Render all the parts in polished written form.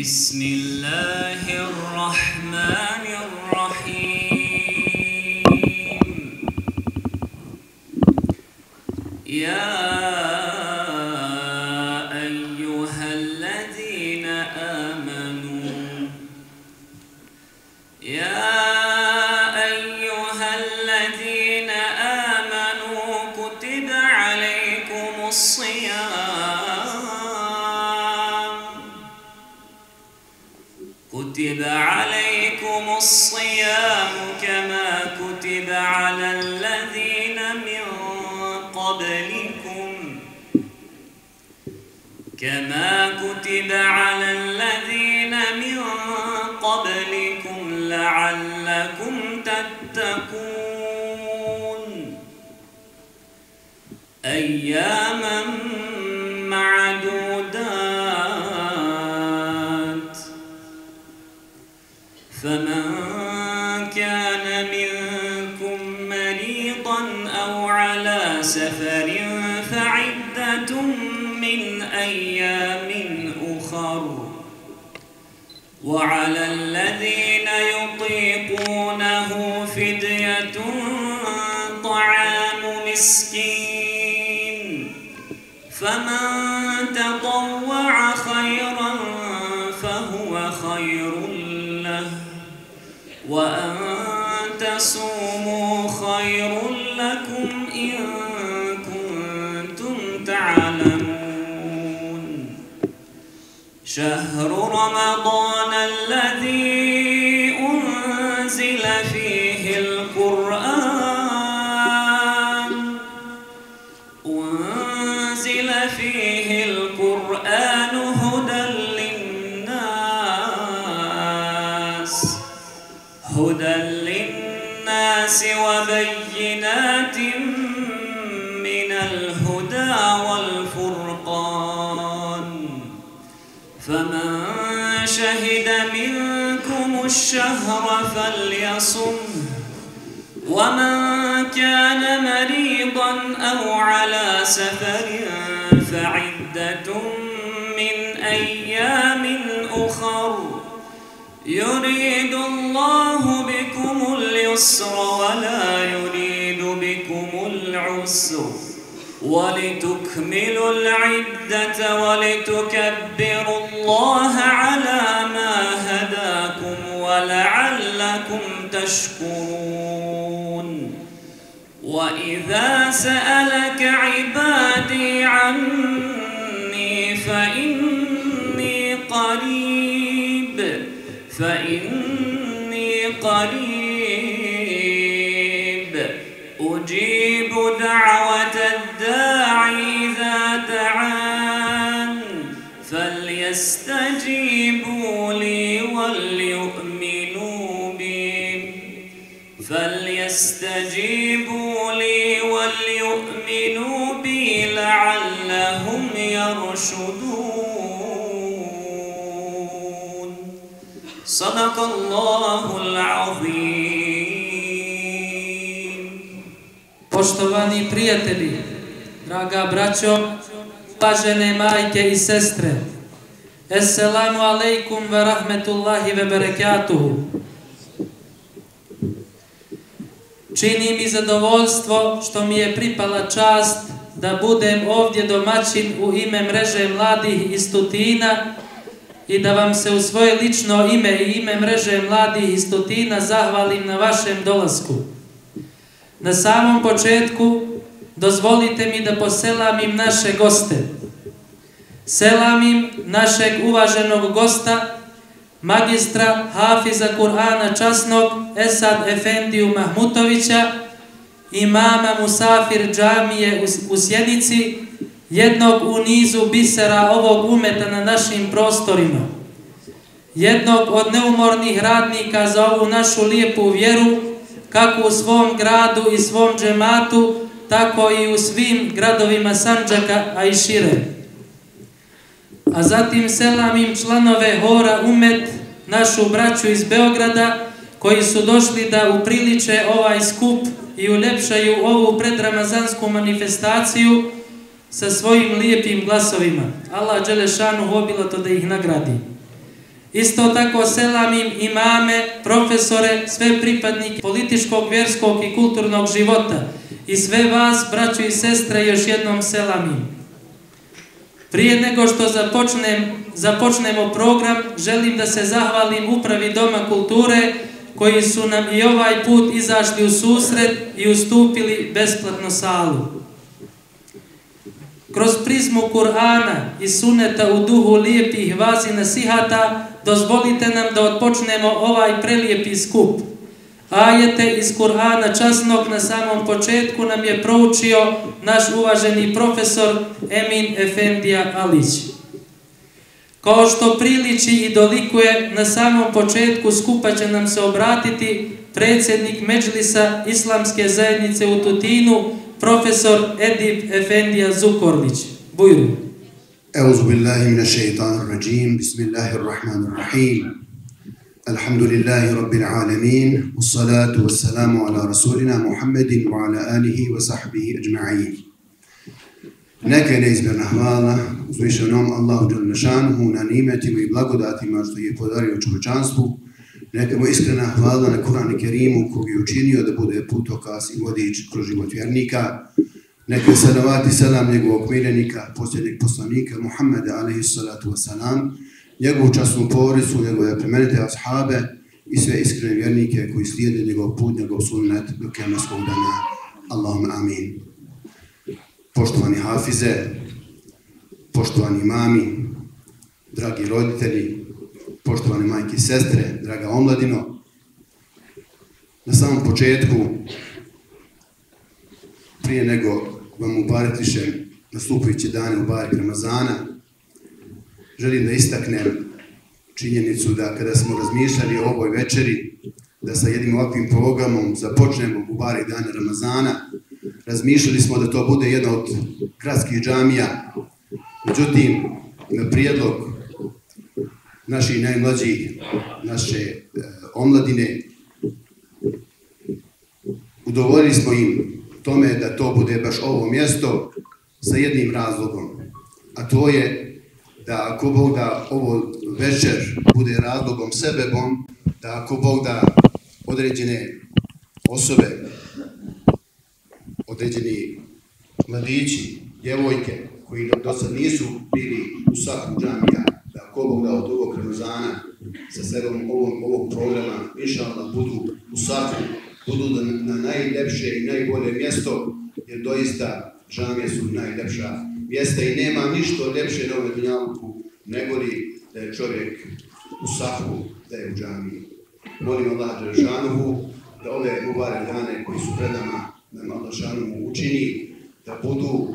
بسم الله الرحمن الرحيم يا أيها الذين آمنوا كتب عليكم الصيام كما كتب على الذين من قبلكم لعلكم تتقون أياما معدودات فمن كان منكم مريضا أو على سفر فعدة من أيام أخر وعلى الذين يطيقونه فدية طعام مسكين فمن تطوع خيرا فهو خير له وأن تصوموا خير لكم إن كنتم تعلمون شهر رمضان الذي أنزل فيه القرآن هدى للناس وبينات من الهدى والفرقان فمن شهد منكم الشهر فليصم ومن كان مريضا أو على سفر فعدة من أيام أخر يريد الله بكم اليسر ولا يريد بكم العسر ولتكملوا العدة ولتكبروا الله على ما هداكم ولعلكم تشكرون وإذا سألك عبادي عني فإني قريب أجيب دعوة الداعي إذا دعان فليستجيبوا لي وليؤمنوا بي لعلهم يرشدون صدق الله العظيم. Poštovani prijatelji, draga braćo, uvažene majke i sestre, Esselamu alaikum ve rahmetullahi ve berekatuhu. Čini mi zadovoljstvo što mi je pripala čast da budem ovdje domaćin u ime mreže mladih iz Tutina i da vam se u svoje lično ime i ime mreže mladih iz Tutina zahvalim na vašem dolasku. Na samom početku dozvolite mi da poselamim naše goste. Selamim našeg uvaženog gosta, magistra Hafiza Kur'ana časnog Esad Efendiju Mahmutovića, imama Musafir džamije u Sjenici, jednog u nizu bisera ovog umeta na našim prostorima, jednog od neumornih radnika za ovu našu lijepu vjeru, kako u svom gradu i svom džematu, tako i u svim gradovima Sandžaka, a i šire. A zatim selamim članove hora Umet, našu braću iz Beograda, koji su došli da upriliče ovaj skup i uljepšaju ovu predramazansku manifestaciju sa svojim lijepim glasovima. Allah dželešanu obilato da ih nagradi. Isto tako selamim imame, profesore, sve pripadnike političkog, vjerskog i kulturnog života i sve vas, braćo i sestre, još jednom selamim. Prije nego što započnemo program, želim da se zahvalim Upravi Doma kulture koji su nam i ovaj put izašli u susret i ustupili besplatnu salu. Kroz prizmu Kur'ana i suneta u duhu lijepih vazi nasihata, dozvolite nam da odpočnemo ovaj prelijepi skup. Ajete iz Kur'ana časnog na samom početku nam je proučio naš uvaženi profesor Emin Efendija Alić. Kao što priliči i dolikuje, na samom početku skupa će nam se obratiti predsjednik Medžlisa Islamske zajednice u Tutinu, profesor Edip Efendija Zukorlić. Bujru. Euzu billahi minash-shaytanir rajim. Bismillahir rahim. Alhamdulillahi rabbil alamin. Wassalatu wassalamu ala rasulina Muhammedin wa ala alihi wa sahbihi ajma'in. Neka je neizmjerna hvala uzvišenom Allahu dželle šanuhu na nimetima i blagodatima što je podario čovječanstvu. Neka mu iskrena hvala na Kur'an i Kerimu kog je učinio da bude putokaz i vodič kroz život vjernika. Neka salavati salam njegovog miljenika, posljednjeg poslanika Muhammeda alejhi salatu vesselam, njegovu časnu porodicu, njegove plemenite ashabe i sve iskrene vjernike koji slijede njegov put, njegov sunnet do kijametskog dana. Allahumma amin. Poštovani hafize, poštovani imami, dragi roditelji, poštovane majke i sestre, draga omladino, na samom početku, prije nego vam ubaretišem nastupajuće dane u barek Ramazana, želim da istaknem činjenicu da kada smo razmišljali o ovoj večeri, da sa jednim ovakvim programom započnemo u barek dane Ramazana, razmišljali smo da to bude jedna od gradskih džamija. Međutim, na prijedlog naših najmlađih, naše omladine, udovoljili smo im tome da to bude baš ovo mjesto sa jednim razlogom, a to je da ako Bog da ovo večer bude razlogom sebebom, da ako Bog da određene osobe, određeni mladići, djevojke koji do sad nisu bili u sahu džamija, da ako Bog da od ovog Ramazana sa sebebom ovog programa inšallah budu u sahu, budu na najljepše i najbolje mjesto, jer doista džamije su najljepša mjesta i nema ništa ljepše na ovom dunjaluku nego li da je čovjek u sahu, da je u džamiji. Molim Allah dželešanuhu da ove mubarek dane koji su pred nama, da Allah dželešanuhu učini, da budu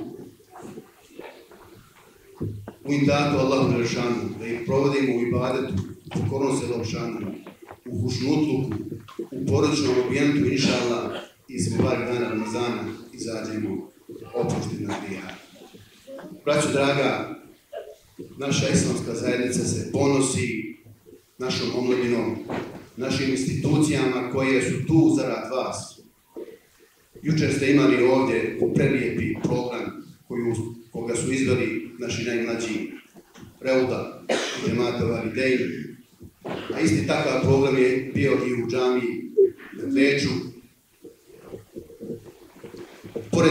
u imdatu Allahu dželešanuhu, da ih provodimo u ibadetu, u pokornosti Allahu dželešanuhu, u hušnutluku, u porodičnom ambijentu, inšallah, iz mubarek dana Ramazana izađemo oprošteni od grijeha. Braćo draga, naša islamska zajednica se ponosi našom omladinom, našim institucijama koje su tu zarad vas. Jučer ste imali ovdje prelijepi program koga su izveli naši najmlađi Reuda i Džemata Validejn, a isti takav program je bio i u džamiji na Beču. Pored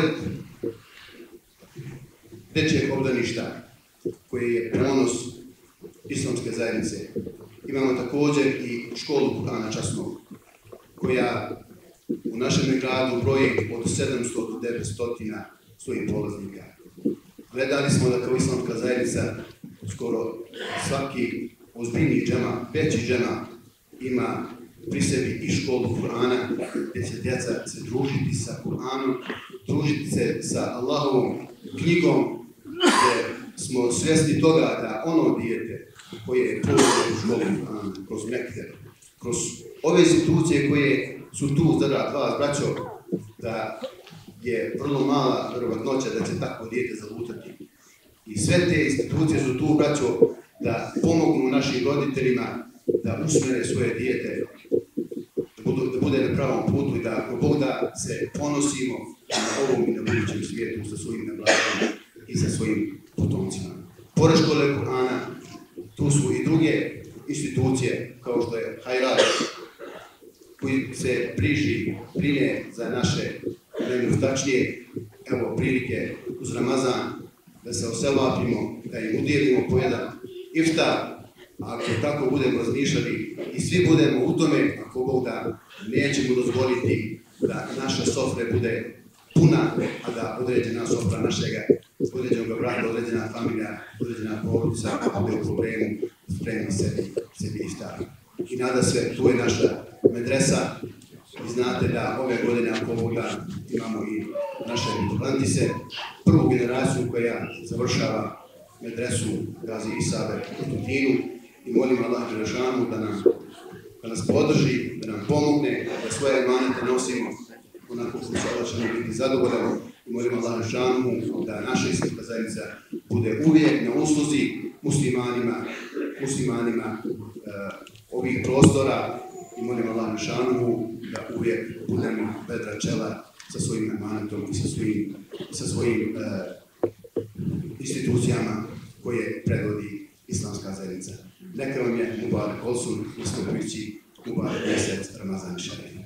dječjeg obdaništa koji je ponos islamske zajednice, imamo također i školu Kur'ana časnog, koja u našem gradu broji od 700 do 900 svojih polaznika. Gledali smo da kao islamska zajednica skoro svaki ozbiljni džema, veći džema ima pri sebi i školu Kur'ana, gdje će djeca se družiti sa Kur'anom, družiti se sa Allahovom knjigom, gdje smo svjesni toga da ono dijete koje je prošlo u školu Kur'ana, kroz mekter, kroz ove institucije koje su tu zarad vas, braćo, da je vrlo mala vjerovatnoća da će takvo dijete zalutati. I sve te institucije su tu, braćo, da pomognu našim roditeljima da usmjere svoje dijete, da bude na pravom putu i da ako Bog da se ponosimo na ovom i na budućem svijetu sa svojim nablaženima i sa svojim potomcima. Pored škole Kur'ana, tu su i druge institucije kao što je Hajrat, koji se brine za naše najmuštačnije, evo prilike uz Ramazan, da se oselapimo, da im udjelimo po jedan iftar. Ako tako budemo razmišljali i svi budemo u tome, ako Bog da, nećemo dozvoliti da naša sofra bude puna, a da određena sofra našega, određenog brata, određena familija, određena porodica bude u problemu, spremni sebi iftar. I nada se, tu je naša medresa. I znate da ove godine, ako Bog da, imamo i naše Atlantise, prvu generaciju koja završava medresu Gazi Isabe u Tutinu, i molim Allah Đelešanu da nas podrži, da nam pomogne, da svoje emanete nosimo onako što se Allah ćemo biti zadovoljeni. I molim Allah Đelešanu da naša islamska zajednica bude uvijek na usluzi muslimanima ovih prostora. I molim Allah Đelešanu da uvijek budemo vedra čela sa svojim emanetom i sa svojim institucijama koje predvodi islamska zajednica. Neka vam je Mubarek Olsun, nastupajući Mubarek mjesec Ramazan Šerif.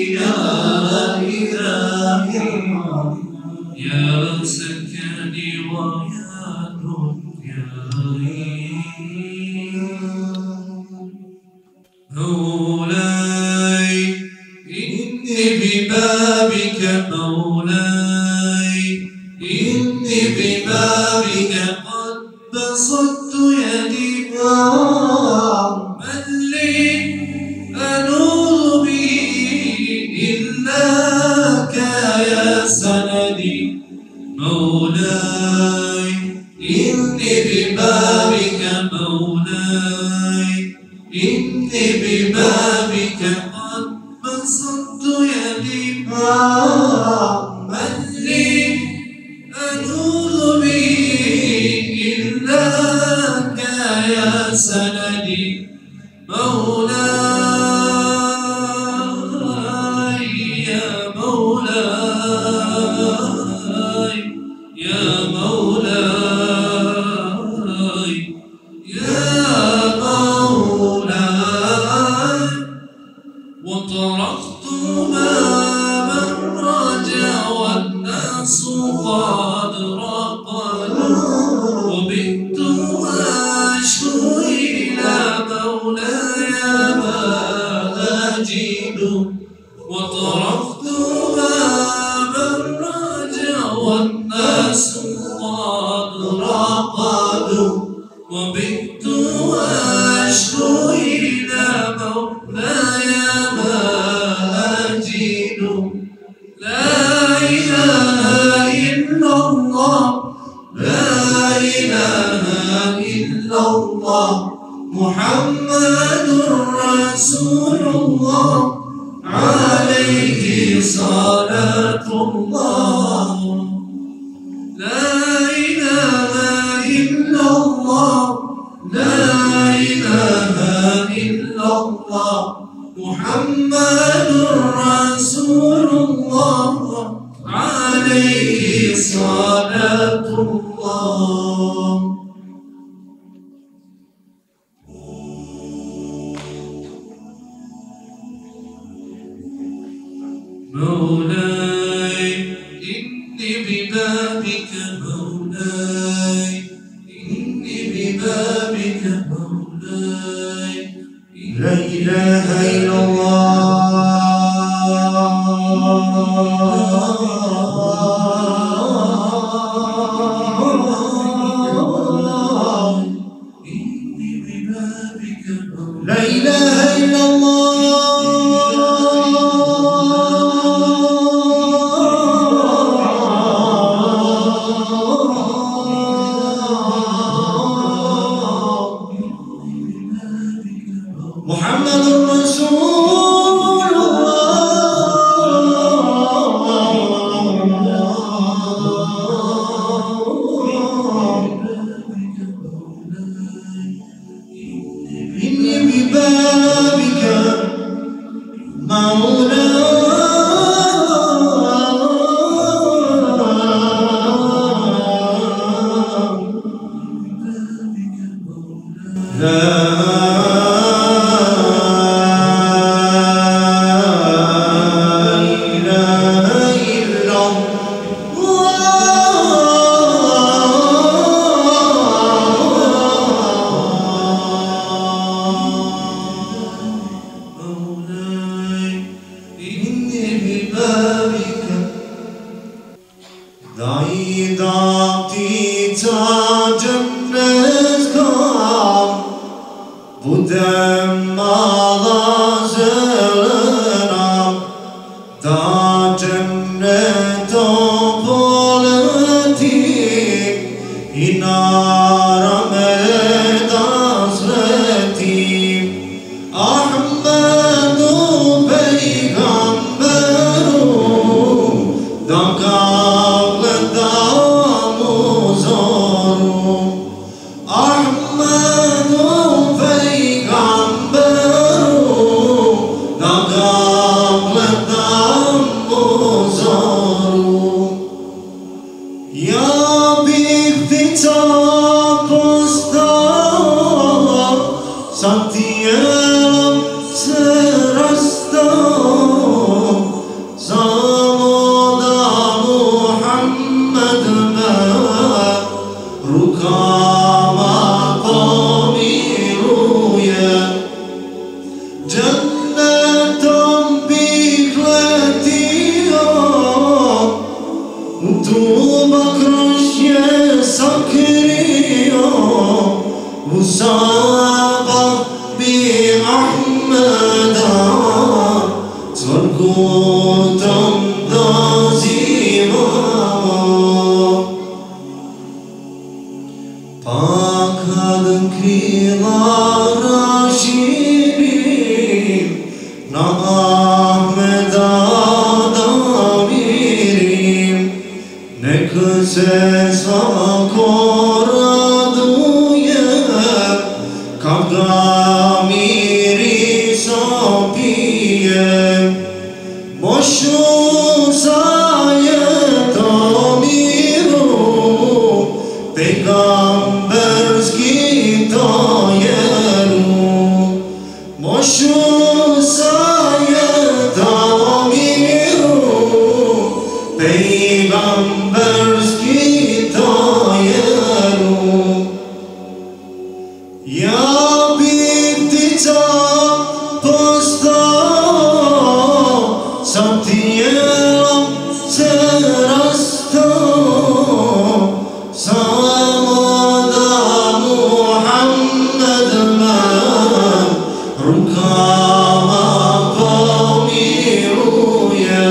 يا سكني ويا دنياي مولاي إني ببابك مولاي إني ببابك قد بسطت يدي من لي أنوض به إلاك يا سندي مولاي إني ببابك مولاي إني ببابك قد بسطت يدي من لي أنوض به إلاك يا سندي مولاي يا مولاي يا مولاي يا مولاي وطرقت بابا الرجا والناس قد رقدوا وبت أشكو إلى مولاي ما أجد وطرقت بابا الرجا والناس قد رقدوا وبت أشكو إلى مولاي ما أجد لا إله إلا الله لا إله إلا الله محمد رسول الله عليه صلاة الله لا إله إلا الله لا إله إلا الله محمد رسول الله عليه صلاة الله مولاي إني ببابك مولاي إني ببابك مولاي لا إله إلا الله إني ببابك مولاي لا إله إلا محمد رسول إني ببابك Budem ağzına da cennet politik inaram edazretim Ahmedu peygamberu da kavle da muzoru Ahmedu Santiago serasta Samoda Muhammad tuba kroz je sakrio, u sabah bi Ahmeda cvrgutom dozivao. Pa kad krila raširim, na Ahmeda da mirim, nek se svako raduje, kad ga mirisom pije. Mošu zajetom miru, pegamberski tajeru. Mošu zajetom miru, pegamberski tajeru. Ja bi ptica postao, sa tijelom se rastao, samo da Muhammed me rukama pomiruje.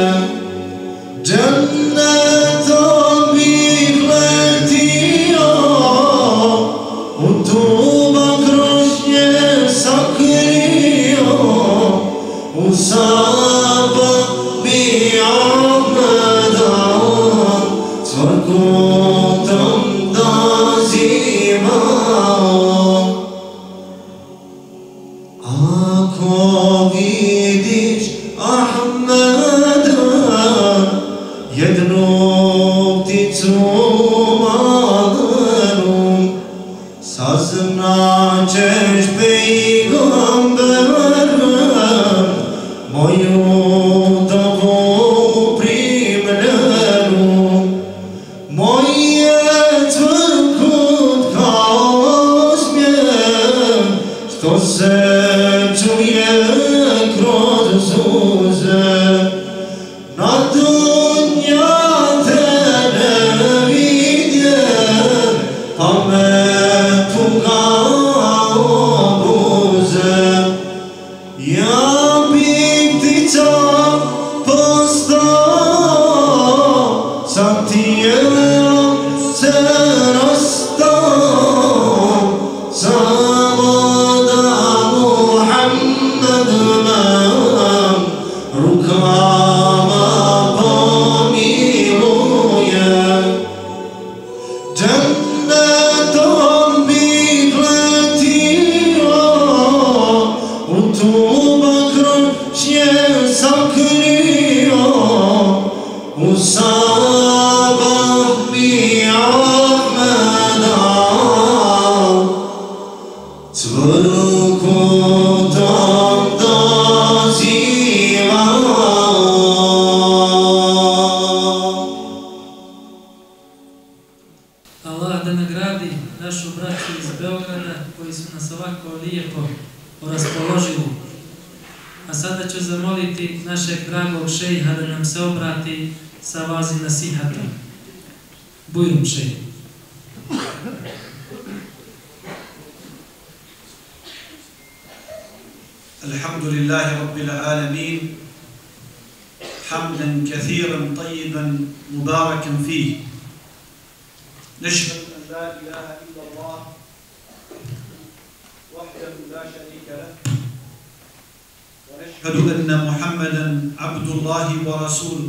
Džennetom bih letio, u tuba krošnje sakrio, u sabah bi Ahmeda cvrgutom dozivao. Ako vidiš Ahmeda, jednu pticu malenu, saznaćeš pejgamber, moju dobu primljenu. Moj je cvrkut kao smjer, što se čuje kroz suze. Na dunja te ne vidjem, pa me tugao buze. Ja bi ptica postao, sa tijelom se rastao, samo da Muhammed me rukama pomiluje. Džennetom bih letio, u tuba krošnje sakrio, u sabah bi Ahmeda cvrgutom dozivao. Allah da nagradi našu braću iz Beograda koji su nas ovako lijepo raspoložili. A sada ću zamoliti našeg dragog šejha da nam se obrati sa vazi nasihatom. Bujrum šejh. الحمد لله رب العالمين حمدا كثيرا طيبا مباركا فيه نشهد أن لا إله إلا الله وحده لا شريك له ونشهد أن محمدا عبد الله ورسوله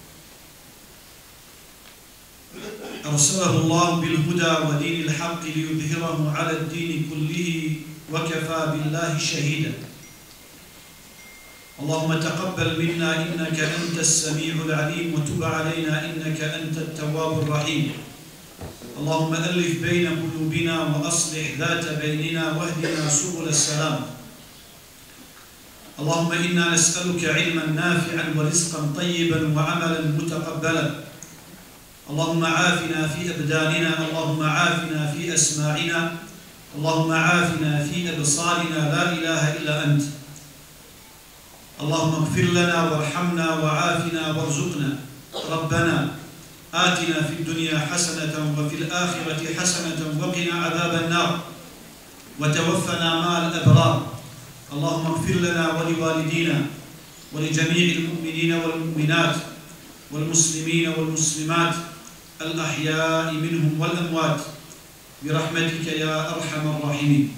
أرسله الله بالهدى ودين الحق ليظهره على الدين كله وكفى بالله شهيدا. اللهم تقبل منا إنك أنت السميع العليم وتب علينا إنك أنت التواب الرحيم. اللهم ألف بين قلوبنا وأصلح ذات بيننا واهدنا سبل السلام. اللهم إنا نسألك علما نافعا ورزقا طيبا وعملا متقبلا. اللهم عافنا في أبداننا، اللهم عافنا في أسماعنا، اللهم عافنا في أبصارنا، لا إله إلا أنت. اللهم اغفر لنا وارحمنا وعافنا وارزقنا. ربنا آتنا في الدنيا حسنة وفي الآخرة حسنة وقنا عذاب النار وتوفنا مع الأبرار. اللهم اغفر لنا ولوالدينا ولجميع المؤمنين والمؤمنات والمسلمين والمسلمات الأحياء منهم والأموات برحمتك يا أرحم الراحمين.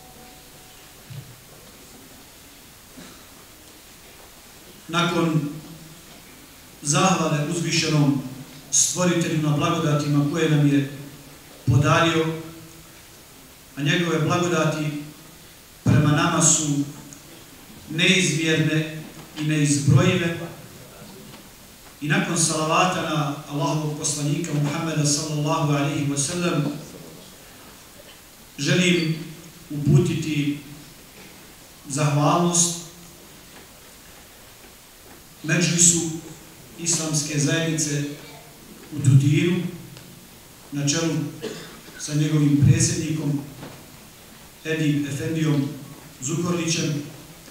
Nakon zahvale uzvišenom stvoritelju na blagodatima koje nam je podario, a njegove blagodati prema nama su neizmjerne i neizbrojive, i nakon salavata na Allahovog poslanika Muhammeda sallallahu alaihi wa sallam, želim uputiti zahvalnost Medžlisu islamske zajednice u Tutinu na čelu sa njegovim predsjednikom Edip Efendijom Zukorlićem.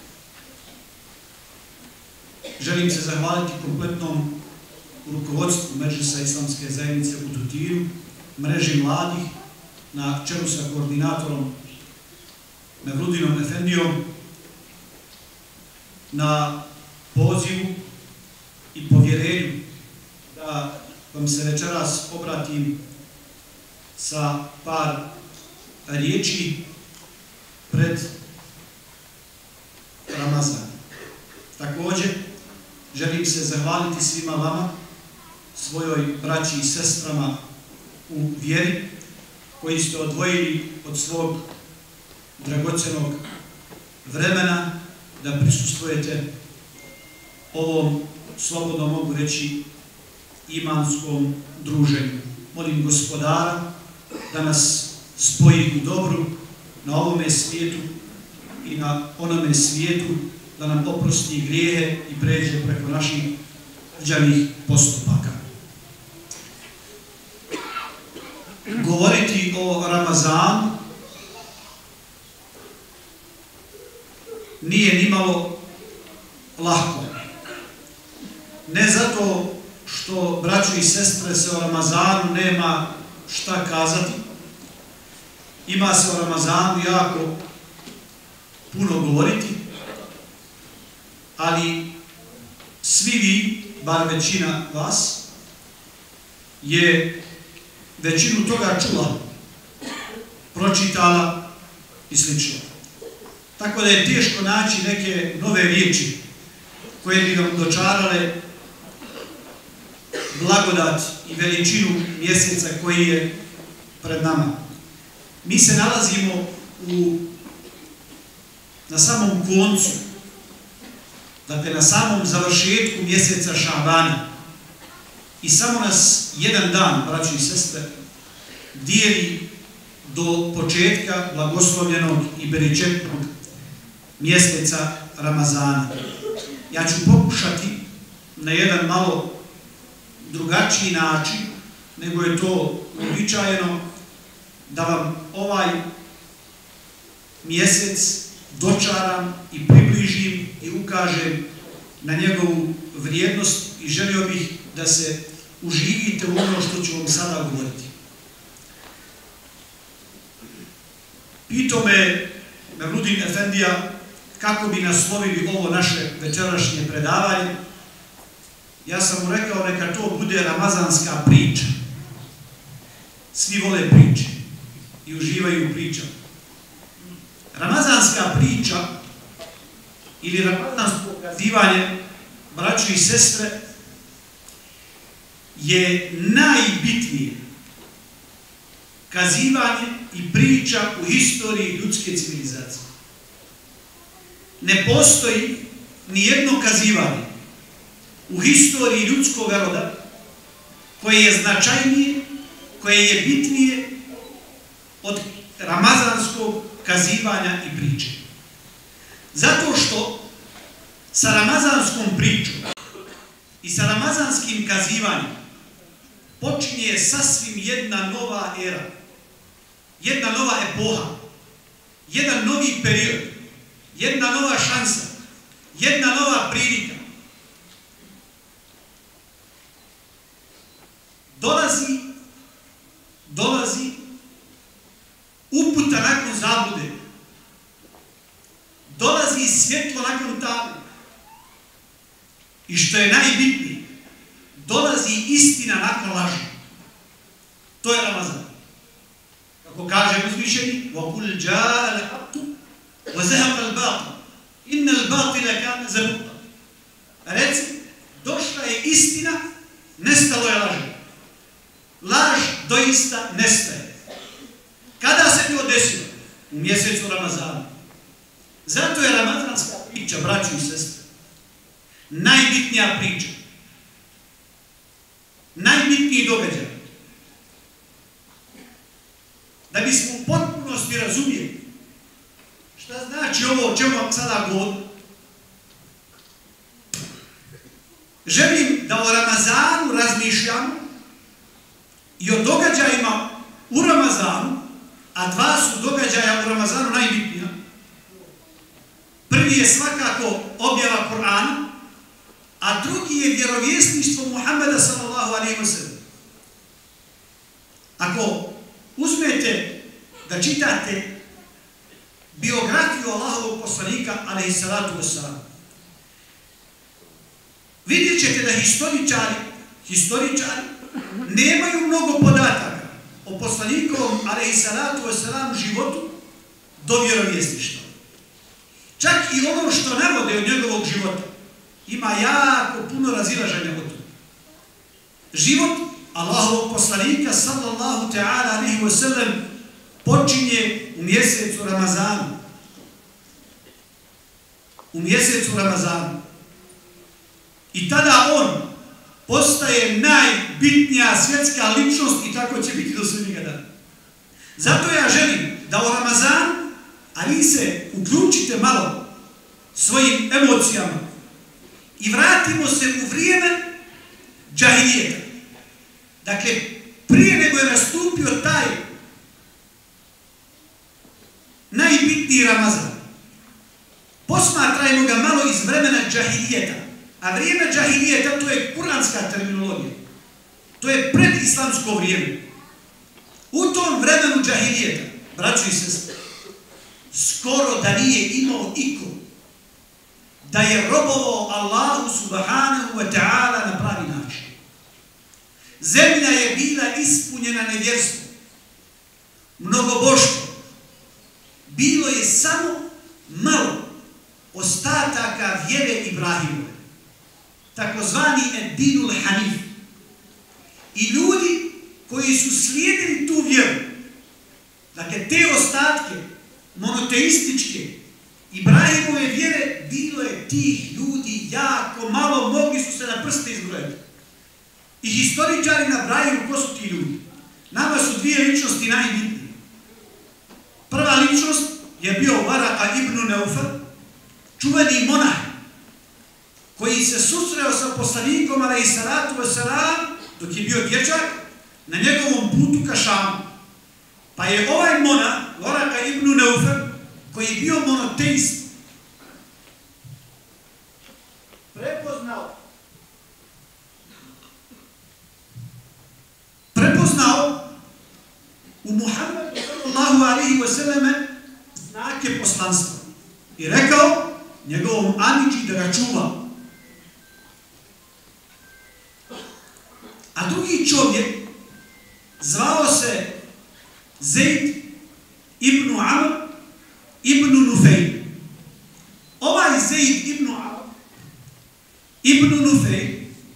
Želim se zahvaliti kompletnom rukovodstvu Medžlisa islamske zajednice u Tutinu, mreži mladih na čelu sa koordinatorom Mevludinom Efendijom na pozivu i povjerenju da vam se večeras obratim sa par riječi pred Ramazan. Također želim se zahvaliti svima vama, svojoj braći i sestrama u vjeri, koji ste odvojili od svog dragocjenog vremena da prisustvujete ovom, slobodno mogu reći, imanskom druženju. Molim Gospodara da nas spoji u dobru na ovome svijetu i na onome svijetu, da nam oprosti grijehe i pređe preko naših rđavih postupaka. Govoriti o Ramazanu nije nimalo lahko. Ne zato što, braćo i sestre, se o Ramazanu nema šta kazati. Ima se o Ramazanu jako puno govoriti, ali svi vi, bar većina vas, je većinu toga čula, pročitala i sl. Tako da je teško naći neke nove riječi koje bi vam dočarale blagodat i veličinu mjeseca koji je pred nama. Mi se nalazimo na samom koncu, dakle na samom završetku mjeseca Šabana, i samo nas jedan dan, braći i sestre, dijeli do početka blagoslovljenog i beričetnog mjeseca Ramazana. Ja ću pokušati na jedan malo drugačiji način nego je to uobičajeno da vam ovaj mjesec dočaram i približim i ukažem na njegovu vrijednost, i želio bih da se uživite u ono što ću vam sada govoriti. Pitao me Mevludin Efendija kako bi naslovili ovo naše večerašnje predavanje. Ja sam mu rekao neka to bude ramazanska priča. Svi vole priče i uživaju u pričama. Ramazanska priča ili ramazansko kazivanje, braćo i sestre, je najbitnije kazivanje i priča u historiji ljudske civilizacije. Ne postoji ni jedno kazivanje u historiji ljudskog roda koje je značajnije, koje je bitnije od ramazanskog kazivanja i priče. Zato što sa ramazanskom pričom i sa ramazanskim kazivanjem počinje sasvim jedna nova era, jedna nova epoha, jedan novi period, jedna nova šansa, jedna nova prilika dolazi uputa nakon zablude, dolazi svjetlo nakon tame i što je najbitnije, dolazi istina nakon laži. To je Ramazan. Kako kaže uzvišeni, وَقُلْ جَاءَ الْحَقُّ وَزَهَقَ الْبَاطِلُ إِنَّ الْبَاطِلَ كَانَ زَهُوقًا. Reci, došla je istina, nestalo je laž. Laž doista nestaje. Kada se to desilo? U mjesecu Ramazana. Zato je ramazanska priča, braćo i sestre, najbitnija priča. Najbitniji događaj. Da bismo u potpunosti razumijeli šta znači ovo o čemu vam sada govorim, želim da o Ramazanu razmišljamo i o događajima u Ramazanu, a dva su događaja u Ramazanu najbitnija. Prvi je svakako objava Kur'ana, a drugi je vjerovjesništvo Muhammeda sallallahu alejhi ve sellem. Ako uzmete da čitate biografiju Allahovog poslanika alejhi salatu vesselam, vidjet ćete da historičari nemaju mnogo podataka o poslanikovom alejhi salatu vesselam životu do vjerovjesništva. Čak i ono što navode od njegovog života ima jako puno razilaženja o tome. Život Allahovog poslanika sallallahu ta'ala alejhi ve sellem počinje u mjesecu Ramazanu. U mjesecu Ramazanu. I tada on postaje najbitnija svjetska ličnost i tako će biti do sudnjega dana. Zato ja želim da o Ramazanu, a vi se uključite malo svojim emocijama i vratimo se u vrijeme džahilijeta. Dakle, prije nego je nastupio taj najbitniji Ramazan, posmatrajmo ga malo iz vremena džahilijeta. A vrijeme džahilijeta, to je kuranska terminologija. To je predislamsko vrijeme. U tom vremenu džahilijeta, braćo i sestre, skoro da nije imao iko da je robovao Allahu subhanahu wa ta'ala na pravi način. Zemlja je bila ispunjena nevjerstvom, mnogoboštvom. Bilo je samo malo ostataka vjere Ibrahimove, takozvani Ed-Dinul Hanif. I ljudi koji su slijedili tu vjeru, dakle te ostatke monoteističke Ibrahimove vjere, bilo je tih ljudi jako malo, mogli su se na prste izbrojati. I historičari nabrajaju ko su ti ljudi. Nama su dvije ličnosti najbitnije. Prva ličnost je bio Varaka ibn Neufel, čuveni monah, koji se susreo sa poslanikom alejhi salatu vesselam dok je bio dječak na njegovom putu ka Šamu. Pa je ovaj monah, Varaka ibn Neufel, koji je bio monoteist, prepoznao u Muhammedu sallallahu alejhi ve selleme znake poslanstva i rekao njegovom amidži da ga čuva. A drugi čovjek zvao se Zeid ibn Amr ibn Nufejl. Ovaj Zeid ibn Amr ibn Nufejl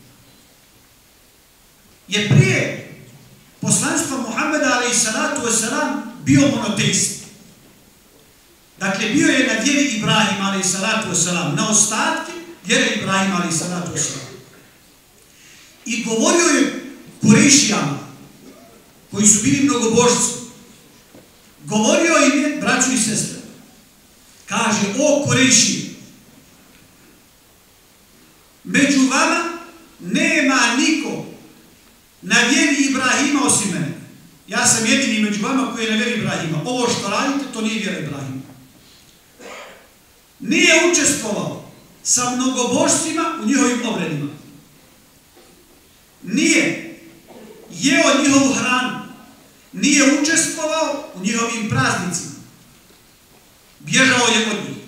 je prije poslanstva Muhammeda alejhi salatu vesselam bio monoteist. Dakle, bio je na vjeri Ibrahima alejhi salatu vesselam, na ostatke vjere Ibrahima alejhi salatu vesselam. I govorio je Kurejšijama, koji su bili mnogobožci. Govorio im je, braćo i sestre, kaže, o Kurejšije, među vama nema niko na vjeri Ibrahima osim mene. Ja sam jedini među vama koji je na vjeri Ibrahima. Ovo što radite, to nije vjera Ibrahima. Nije učestvovao sa mnogobožcima u njihovim obredima. Nije jeo njihovu hranu, nije učestvovao u njihovim praznicima, bježao je od njih.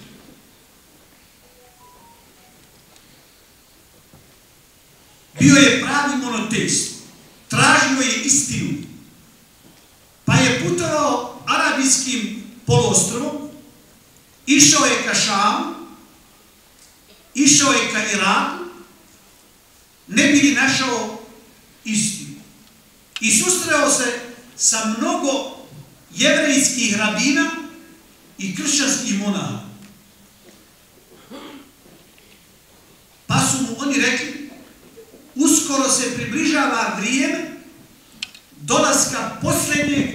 Bio je pravi monoteist, tražio je istinu, pa je putovao arabijskim poluostrovom, išao je ka Šamu, išao je ka Iraku, ne bi li našao istinu. I susreo se sa mnogo jevrejskih rabina i kršćanskih monaha. Pa su mu oni rekli, uskoro se približava vrijeme dolaska posljednjeg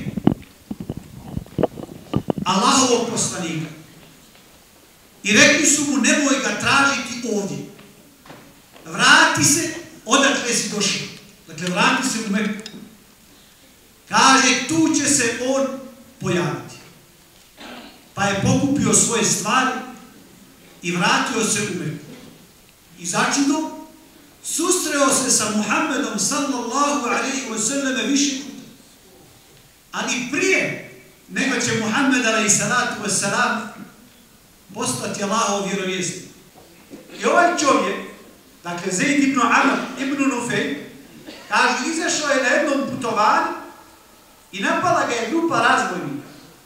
Allahovog poslanika. I rekli su mu, nemoj ga tražiti ovdje. Vrati se odakle si došao. Dakle, vrati se u Meku. Kaže, tu će se on pojaviti. Pa je pokupio svoje stvari i vratio se u Meku. I začudo susreo se sa Muhammedom sallallahu alejhi ve selleme više puta. Ali prije nego će Muhammed alejhi salatu vesselam postati Allahov vjerovjesnik. I ovaj čovjek, dakle Zeid ibn Amr ibn Nufejl, kaže, izašao je na jednom putovanju i napala ga je grupa razbojnika.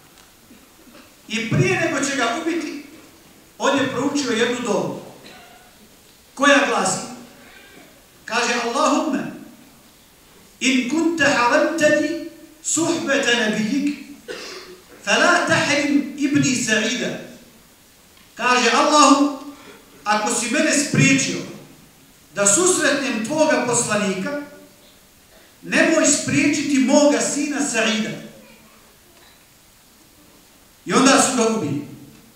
I prije nego će ga ubiti, on je proučio jednu dovu, koja glasi, kaže, Allahumma, in kunta haramtani suhbeta nabijik, fala tahrim ibni Sa'ida. Kaže, Allahu, ako si mene spriječio da susretnem tvoga poslanika, nemoj spriječiti moga sina Sa'ida. I onda su ga ubili.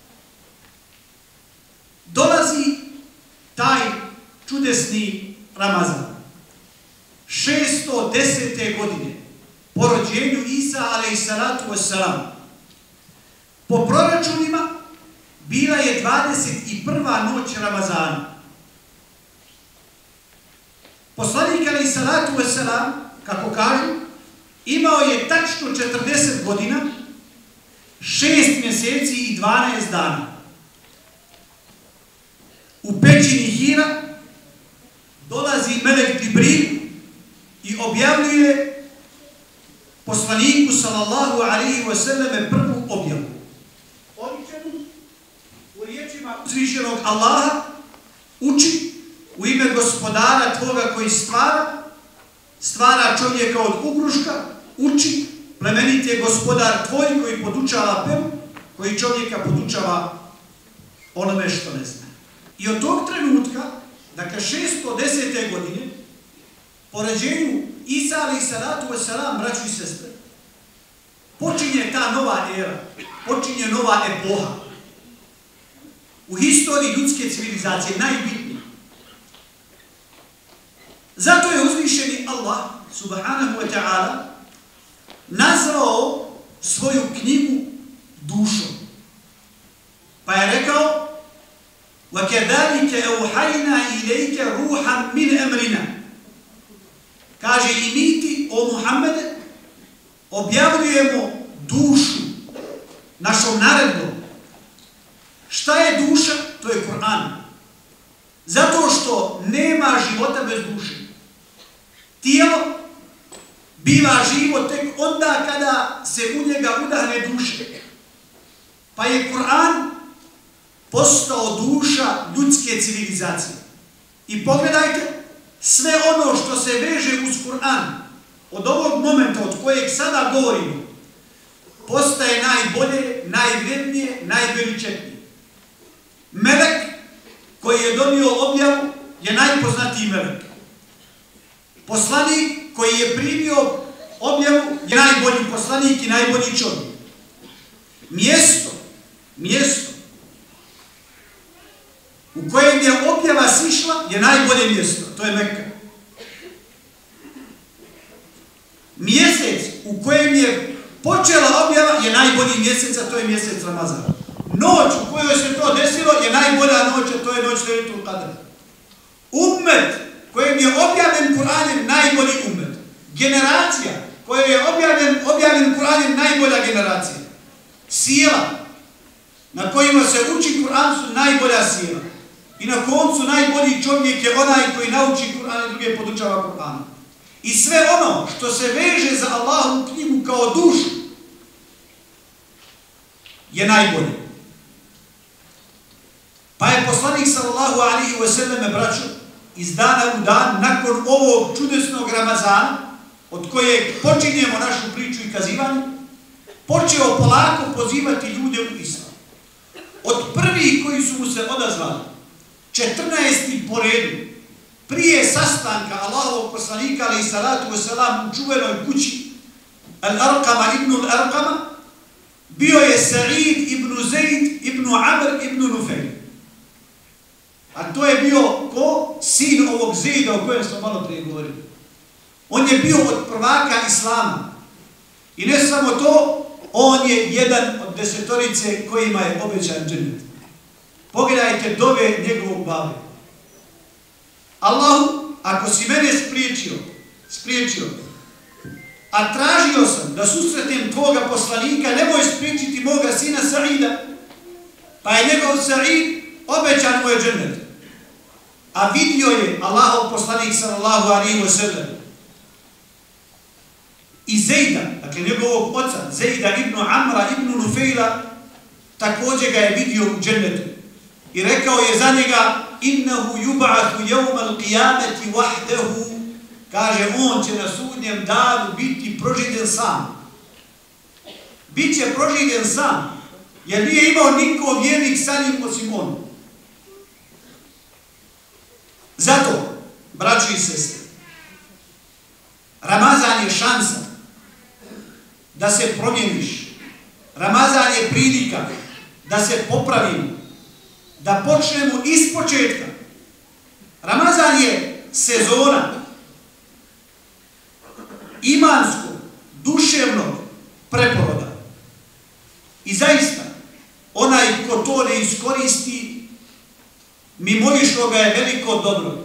Dolazi taj čudesni Ramazan. 610. godine po rođenju Isa alejsalatu vesselam. Po proračunima bila je 21. noć Ramazana. Poslanik alejsalatu vesselam, kako kažu, imao je tačno 40 godina, 6 mjeseci i 12 dana. U pećini Hira dolazi melek Džibril i objavljuje poslaniku sallallahu alejhi ve selleme prvu objavu. Oličenu u riječima uzvišenog Allaha, uči u ime gospodara tvoga koji stvara čovjeka od ugruška, uči, plemenit je gospodar tvoj koji podučava peru, koji čovjeka podučava onome što ne zna. I od tog trenutka, dakle 610. godine, po rođenju Isa alejsalatu vesselam, braćo i sestre, počinje ta nova era, počinje nova epoha. U historiji ljudske civilizacije najbitnije. Zato je uzvišeni Allah, subhanahu wa ta'ala, nazvao svoju knjigu dušom. Pa je rekao, وَكَذَلِكَ أَوْحَيْنَا إِلَيْكَ رُوحًا مِنْ أَمْرِنَا. Kaže, i mi ti, o Muhammede, objavljujemo dušu našom naredbom. Šta je duša? To je Kur'an. Zato što nema života bez duše. Tijelo biva živo tek onda kada se u njega udahne duše. Pa je Kur'an postao duša ljudske civilizacije. I pogledajte, sve ono što se veže uz Kur'an, od ovog momenta od kojeg sada govorimo, postaje najbolje, najvrednije, najveličetnije. Melek koji je donio objavu je najpoznatiji melek. Poslanik koji je primio objavu je najbolji poslanik i najbolji čovjek. Mjesto u kojem je objava sišla je najbolje mjesto, to je Mekka. Mjesec u kojem je počela objava je najbolji mjesec, a to je mjesec Ramazan. Noć u kojoj se to desilo je najbolja noć, a to je noć Lejletul Kadr. Ummet kojem je objavljen Kur'an je najbolji ummet. generacija koja je objavljen Kur'an je najbolja generacija. Sjela na kojima se uči Kur'an su najbolja sjela. I na koncu najbolji čovjek je onaj koji nauči Kur'an i druge podučava Kur'an. I sve ono što se veže za Allahovu knjigu kao dušu je najbolje. Pa je poslanik sallallahu alaihi wa sallam, braćo, iz dana u dan, nakon ovog čudesnog Ramazana, od kojeg počinjemo našu priču i kazivanje, počeo polako pozivati ljude u islam. Od prvih koji su mu se odazvali, 14. po redu, prije sastanka Allahovog poslanika alaihi salatu wasalam u čuvenoj kući Al-Arqama ibn Al-Arqama, bio je Sa'id ibn Zaid ibn Amr ibn Nufayl. A to je bio ko? Sin ovog Zejda o kojem smo malo prije govorili. On je bio od prvaka Islama. I ne samo to, on je jedan od 10 kojima je obećan džennet. Pogledajte dove njegovog babe. Allahu, ako si mene spriječio, a tražio sam da susretem tvoga poslanika, nemoj spriječiti moga sina Sa'ida, pa je njegov Sa'id obećan mu je džennet. A vidio je Allahov poslanik sallallahu alaihi wa sallam i Zejda, dakle njegovog oca, Zejda ibn Amra ibn Nufejla, također ga je vidio u džennetu. I rekao je za njega, innahu yub'athu yawma al-qiyamati wahdahu, kaže on će na sudnjem danu biti proživljen sam. Biće proživljen sam, jer nije imao niko vjernik sa njim osim on. Zato, braći i sestre, Ramazan je šansa da se promijeniš. Ramazan je prilika da se popravimo, da počnemo ispočetka. Ramazan je sezona imanskog, duševnog preporoda. I zaista, onaj ko to ne iskoristi, mimoišlo ga je veliko dobro.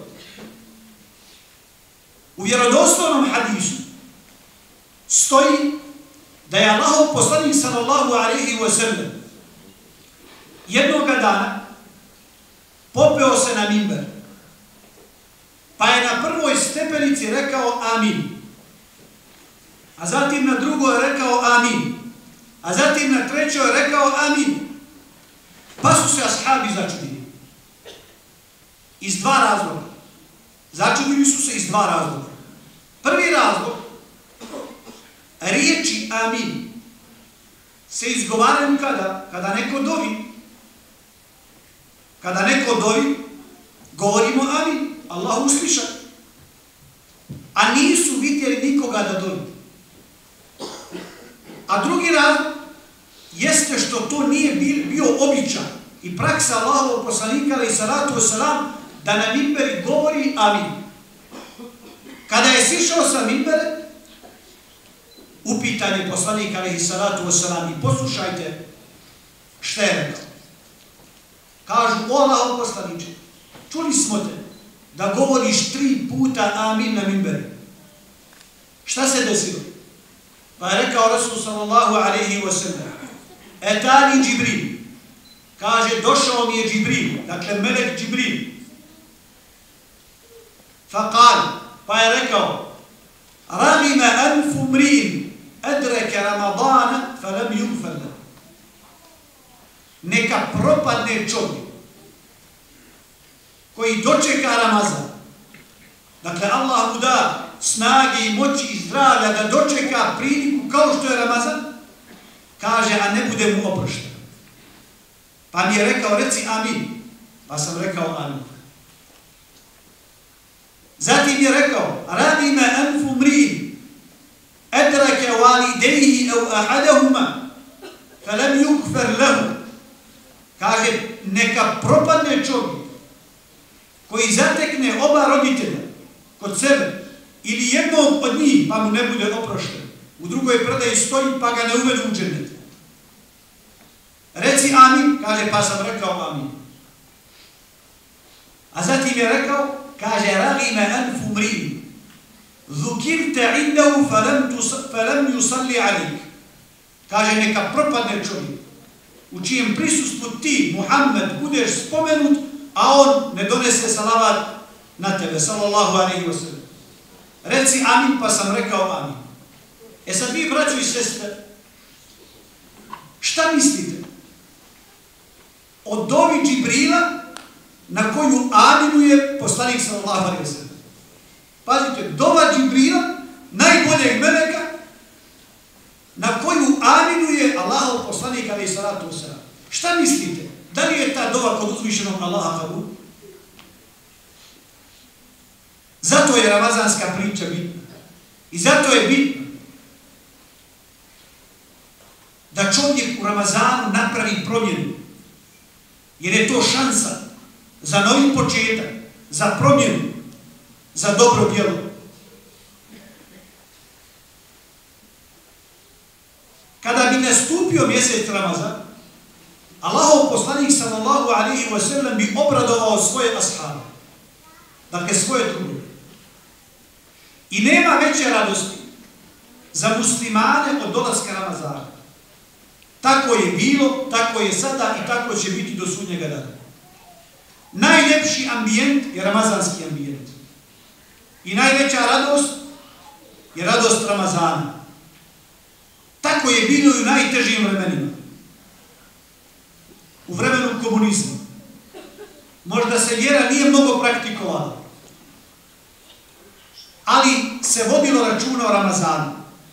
U vjerodostojnom hadisu stoji da je Allahov poslanik sallallahu alaihi wa sallam jednoga dana popeo se na mimber, pa je na prvoj stepenici rekao amin, a zatim na drugoj rekao amin, a zatim na trećoj rekao amin. Pa su se ashabi začudili. Iz dva razloga. Začudili su se iz dva razloga. Prvi razlog, riječi amin se izgovaraju kada neko dovi. Kada neko dovi, govorimo amin, Allah usliša. A nisu vidjeli nikoga da dovi. A drugi razlog jeste što to nije bio običaj i praksa Allahovog poslanika alejhi salatu vesselam da na minberi govori amin. Kada je sišao sa minbera, upitan je poslanik alejhi salatu vesselam i poslušajte šta je rekao. Kažu, o Allahov poslaniče, čuli smo te da govoriš 3 puta amin na minberi. Šta se desilo? Pa je rekao Rasul sallallahu alaihi wa sallam, etani Džibril, kaže, došao mi je Džibril, dakle melek Džibril. Pa je rekao, ragima anfu mri'in adreke Ramadana falam yugfar lahu. Neka propadne čovjek koji dočeka Ramazan. Dakle, Allah mu da snage i moći i zdravlja da dočeka priliku kao što je Ramazan, kaže, a ne bude mu oprošten. Pa mi je rekao, reci amin. Pa sam rekao amin. Zatim je rekao, radi me anfu mri'in adrake walidayhi aw ahadahuma falam yugfar lahu. Kaže, neka propadne čovjek koji zatekne oba roditelja kod sebe ili jednog od njih pa mu ne bude oprošten. U drugoj predaji stoji pa ga ne uvedu u džennet. Reci amin, kaže, pa sam rekao amin. A zatim je rekao, kaže, ragime anfu mri'in Zukirte indahu falam yusalli alik. Kaže, neka propadne čovjek u čijem prisustvu ti, Muhammed, budeš spomenut, a on ne donese salavat na tebe, sallallahu alejhi ve sellem. Reci amin, pa sam rekao amin. E sad vi, braćo i sestre, šta mislite o dovi Džibrila na koju aminuje poslanik sallallahu alejhi ve sellem? Pazite, dova Džibrila, najboljeg meleka, na koju aminuje Allahov poslanik alejhi salatu vesselam. Šta mislite? Da li je ta dova kod uzvišenog Allaha kabul? Zato je ramazanska priča bitna. I zato je bitno da čovjek u Ramazanu napravi promjenu. Jer je to šansa za novi početak, za promjenu, za dobro djelo. Kada bi nastupio mjesec Ramazan, Allahov poslanik sallallahu alejhi ve sellem bi obradovao svoje ashabe, dakle svoje drugove. I nema veće radosti za muslimane od dolaska Ramazana. Tako je bilo, tako je sada i tako će biti do sudnjega dana. Najljepši ambijent je ramazanski ambijent. I najveća radost je radost Ramazana. Tako je bilo i u najtežijim vremenima. U vremenu komunizma. Možda se vjera nije mnogo praktikovala, ali se vodilo računa o Ramazanu.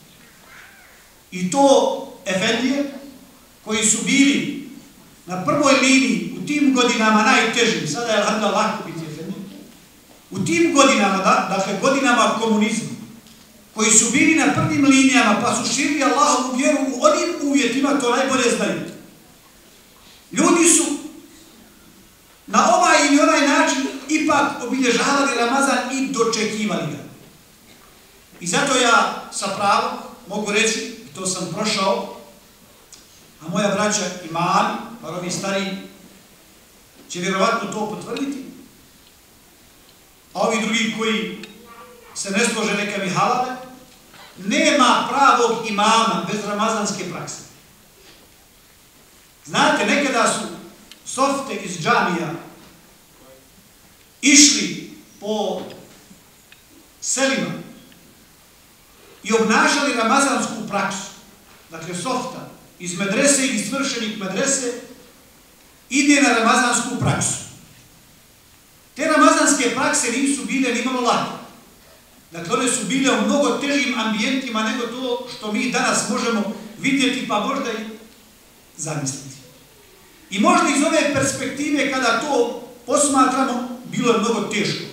I to efendije koji su bili na prvoj liniji u tim godinama najtežim, sada je alhamdulillah lako biti efendije, u tim godinama, dakle godinama komunizma, koji su bili na prvim linijama pa su širili Allahovu vjeru u onim uvjetima, to najbolje znaju. Ljudi su na ovaj ili onaj način ipak obilježavali Ramazan i dočekivali ga. I zato ja sa pravom mogu reći, to sam prošao, a moja braća imami, bar ovi stariji, će vjerovatno to potvrditi, a ovi drugi koji se ne slože neka mi halale, nema pravog imama bez ramazanske prakse. Znate, nekada su softe iz džamija išli po selima i obnašali ramazansku praksu. Dakle, softa iz medrese ili svršenik medrese ide na ramazansku praksu. Te ramazanske prakse nisu bile ni malo lake. Dakle, one su bile u mnogo težim ambijentima nego to što mi danas možemo vidjeti, pa možda i zamisliti. I možda iz ove perspektive, kada to posmatramo, bilo je mnogo teško.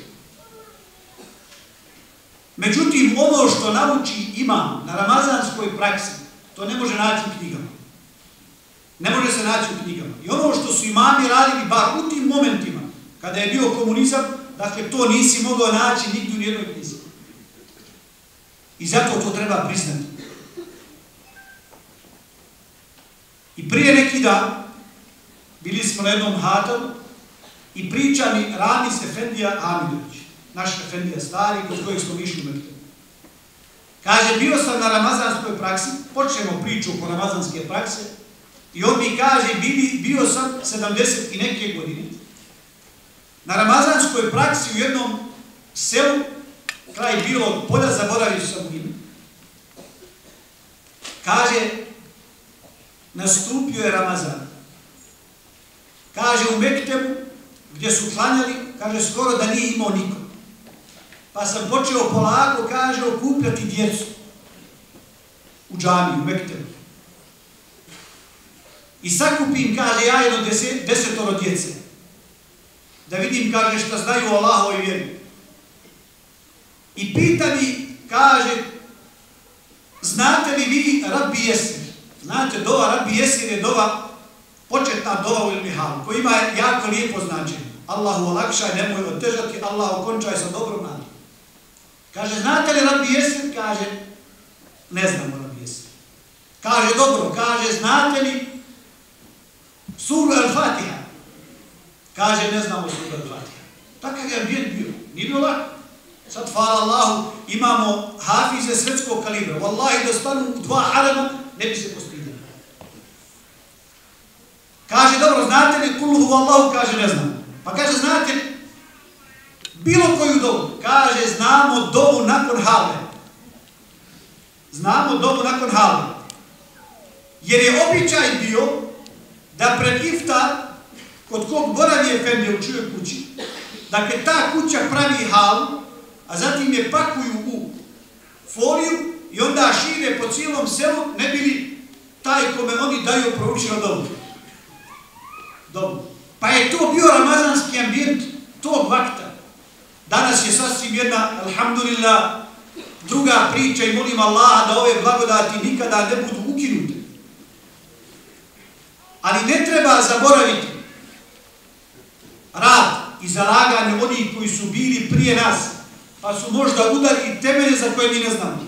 Međutim, ono što nauči imam na ramazanskoj praksi, to ne može naći u knjigama. Ne može se naći u knjigama. I ono što su imami radili, bar u tim momentima, kada je bio komunizam, dakle, to nisi mogao naći nigdje u nijednoj knjizi. I zato to treba priznati. I prije neki dan bili smo na jednom hatalu i priča mi Ramiz Efendija Hamidović, naš Efendija stari, kod kojeg smo išli u Mektebu. Kaže, bio sam na ramazanskoj praksi, počnemo priču oko ramazanske prakse, i on mi kaže, bio sam 70 i neke godine na ramazanskoj praksi u jednom selu, kraj Bilog polja, zaboravio sam u ime. Kaže, nastupio je Ramazan. Kaže, u Mektebu, gdje su klanjali, kaže, skoro da nije imao niko. Pa sam počeo polako, kaže, okupljati djecu u džamiji, u Mektebu. I sakupim, kaže, ja jedno 10 djece. Da vidim, kaže, šta znaju o Allahovoj vjeri. I pita mi, kaže, znate li vi Rabbi Jesir? Znate, dova Rabbi Jesir je dova, početna dova u Ilmihalu, koji ima jako lijepo značenje. Allahu olakšaj, nemoj otežati, Allah okončaj sa dobrom nadom. Kaže, znate li Rabbi Jesir? Kaže, ne znamo Rabbi Jesir. Kaže, dobro, kaže, znate li suru Al-Fatiha? Kaže, ne znamo suru Al-Fatiha. Takav je ambijent bio, nije bilo lako. Sad, hvala Allahu, imamo hafize svetskog kalibra. Wallahi, da stanu u 2 harema, ne bi se postidili. Kaže, dobro, znate li kul huvallahu? Kaže, ne znam. Pa kaže, znate bilo koju dovu? Kaže, znamo dovu nakon hale. Znamo dovu nakon hale. Jer je običaj bio da pred iftar, kod kog boravi efendija u čijoj kući, dakle, ta kuća pravi halu, a zatim je pakuju u foliju i onda šire po cijelom selu, ne bi li taj kome oni daju proučio dobu. Pa je to bio ramazanski ambijent tog vakta. Danas je sasvim jedna, alhamdulillah, druga priča i molim Allaha da ove blagodati nikada ne budu ukinute. Ali ne treba zaboraviti rad i zalaganje onih koji su bili prije nas, pa su možda udarili temelje za koje mi ne znamo.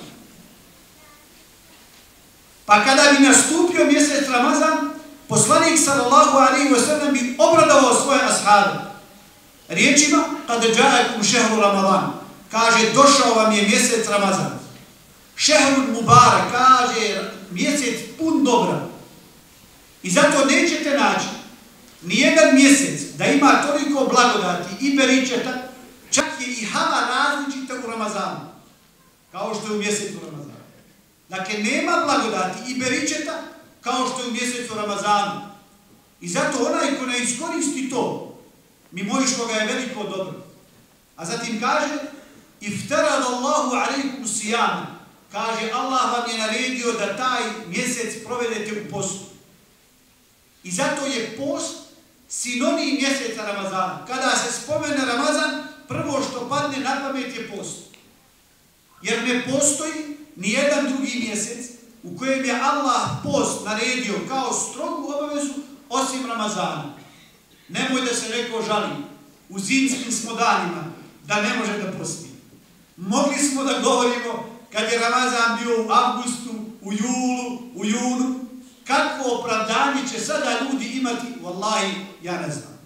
Pa kada bi nastupio mjesec Ramazan, poslanik sallallahu alejhi ve sellem bi obradovao svoje ashabe riječima kad džaekum šehru Ramadan, kaže došao vam je mjesec Ramazan. Šehrul mubarak, kaže mjesec pun dobra. I zato nećete naći nijedan mjesec da ima toliko blagodati i beričeta, čak je i hava različita u Ramazanu, kao što je u mjesecu Ramazanu. Dakle, nema blagodati i beričeta kao što je u mjesecu Ramazanu. I zato onaj ko ne iskoristi to, mimo što ga je veliko dobro. A zatim kaže, iftarad Allahu alejkum sijam, kaže Allah vam je naredio da taj mjesec provedete u postu. I zato je post sinonim mjeseca Ramazana. Kada se spomene Ramazan, prvo što padne na pamet je post. Jer ne postoji nijedan drugi mjesec u kojem je Allah post naredio kao strogu obavezu osim Ramazana. Nemoj da se neko žali. U zimskim smo danima da ne može da posti. Mogli smo da govorimo kad je Ramazan bio u avgustu, u julu, u junu. Kakvo opravdanje će sada ljudi imati? Wallahi, ja ne znam.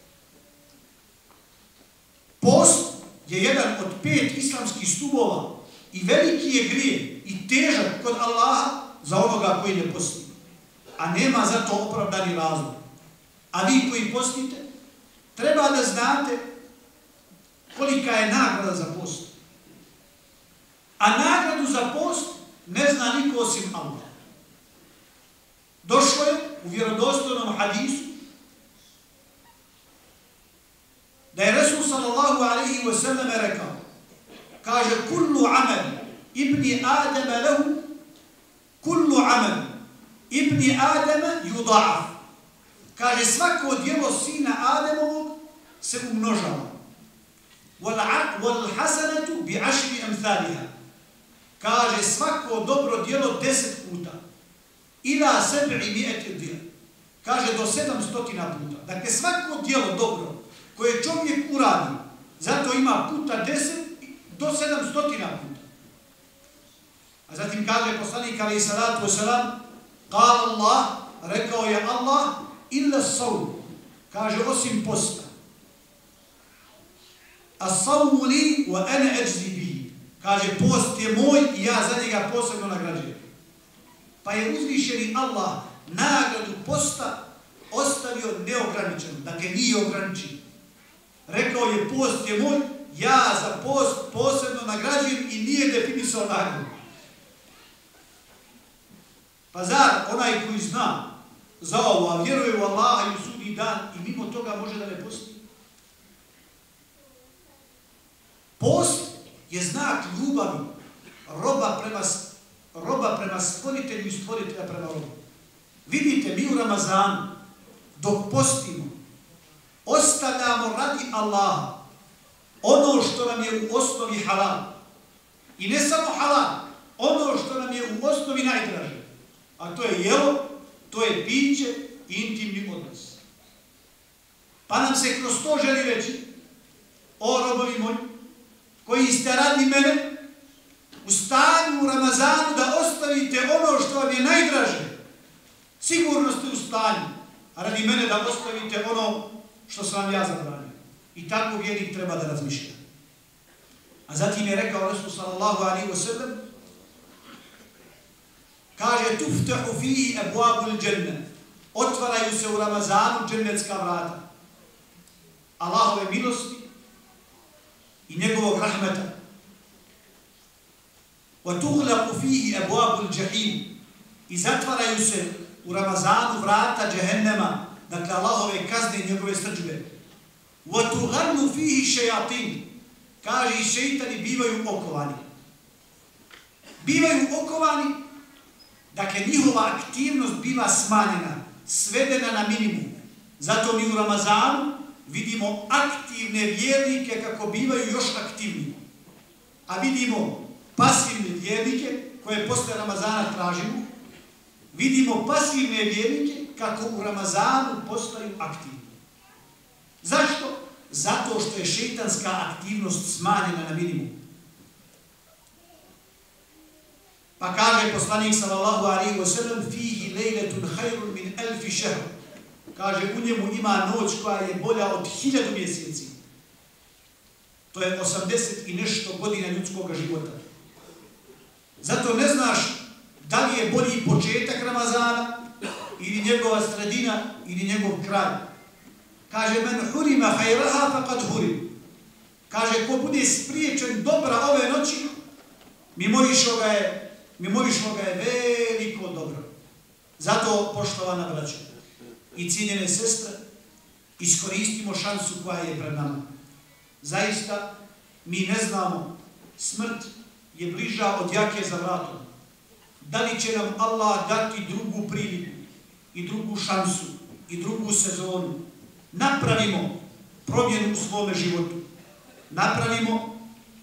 Post je jedan od 5 islamskih stubova i veliki je grije i težak kod Allaha za onoga koji ne posti. A nema za to opravdani razlog. A vi koji postite, treba da znate kolika je nagrada za post. A nagradu za post ne zna niko osim Allah. Došlo je u vjerodostojnom hadisu da je Resul sallallahu alejhi ve sellem rekao, kaže kullu amal ibni Adama lahu, kullu amal ibni Adama yuda'af. Kaže svako djelo sina Adamovog se umnožava. Wal hasanatu bi 10 amthaliha. Kaže svako dobro djelo 10 puta. Ila 700 djela. Kaže do 700 puta. Dakle, svako djelo dobro koje čovjek uradi, zato ima puta 10 do 700 puta. A zatim kaže poslanik alejhi salatu vesselam, qala Allah, rekao je Allah, illa sawm, kaže osim posta. As-sawmu li wa ana ajzi bihi. Kaže post je moj i ja za njega posebno nagrađujem. Pa je uzvišeni Allah nagradu posta ostavio neograničeno, dakle nije ograničen. Rekao je post je moj, ja za post posebno nagrađujem i nije definisao nagradu. Pa zar onaj koji zna za ovo, a vjeruje u Allaha i u sudnji dan i mimo toga može da ne posti? Post je znak ljubavi roba prema stvoritelju i stvoritelja prema robu. Vidite, mi u Ramazanu, dok postimo, ostavljamo radi Allaha ono što nam je u osnovi halal. I ne samo halal, ono što nam je u osnovi najdraže. A to je jelo, to je piće i intimni odnos. Pa nam se kroz to želi reći, o robovi moji, koji ste radi mene, u stanju u Ramazanu da ostavite ono što vam je najdraže. Sigurno ste u stanju, a radi mene da ostavite ono što sam vam ja zabranio. I tako vjernik treba da razmišlja. A zatim je rekao Resul sallallahu alaihi wa sallam, kaže, tuftahu fihi abwabul dženne, otvaraju se u Ramazanu džennetska vrata Allahove milosti i njegovog rahmeta. Wa tughlaqu fihi abwabul džahim, i zatvaraju se u Ramazanu vrata džehennema, dakle Allahove kazne i njegove srdžbe. Wa tughannu fihi šajatin, kaže, i šeitani bivaju okovani. Bivaju okovani, dakle njihova aktivnost biva smanjena, svedena na minimum. Zato mi u Ramazanu vidimo aktivne vjernike kako bivaju još aktivniji. A vidimo pasivne vjernike koje posle Ramazana tražimo. Vidimo pasivne vjernike kako u Ramazanu postaju aktivni. Zašto? Zato što je šejtanska aktivnost smanjena na minimum. Pa kaže poslanik sallallahu alejhi ve sellem, fihi lejletun hayrun min alfi shahr. Kaže, u njemu ima noć koja je bolja od 1000 mjeseci. To je 80 i nešto godina ljudskog života. Zato ne znaš da li je bolji početak Ramazana ili njegova sredina ili njegov kraj. Kaže, men hurima hajraha faqad hurim. Kaže, ko bude spriječen dobra ove noći, mimoišlo ga je veliko dobro. Zato, poštovana braćo i cijenjene sestre, iskoristimo šansu koja je pred nama. Zaista, mi ne znamo, smrt je bliža od jake za vratom. Da li će nam Allah dati drugu priliku i drugu šansu i drugu sezonu? Napravimo promjenu u svome životu. Napravimo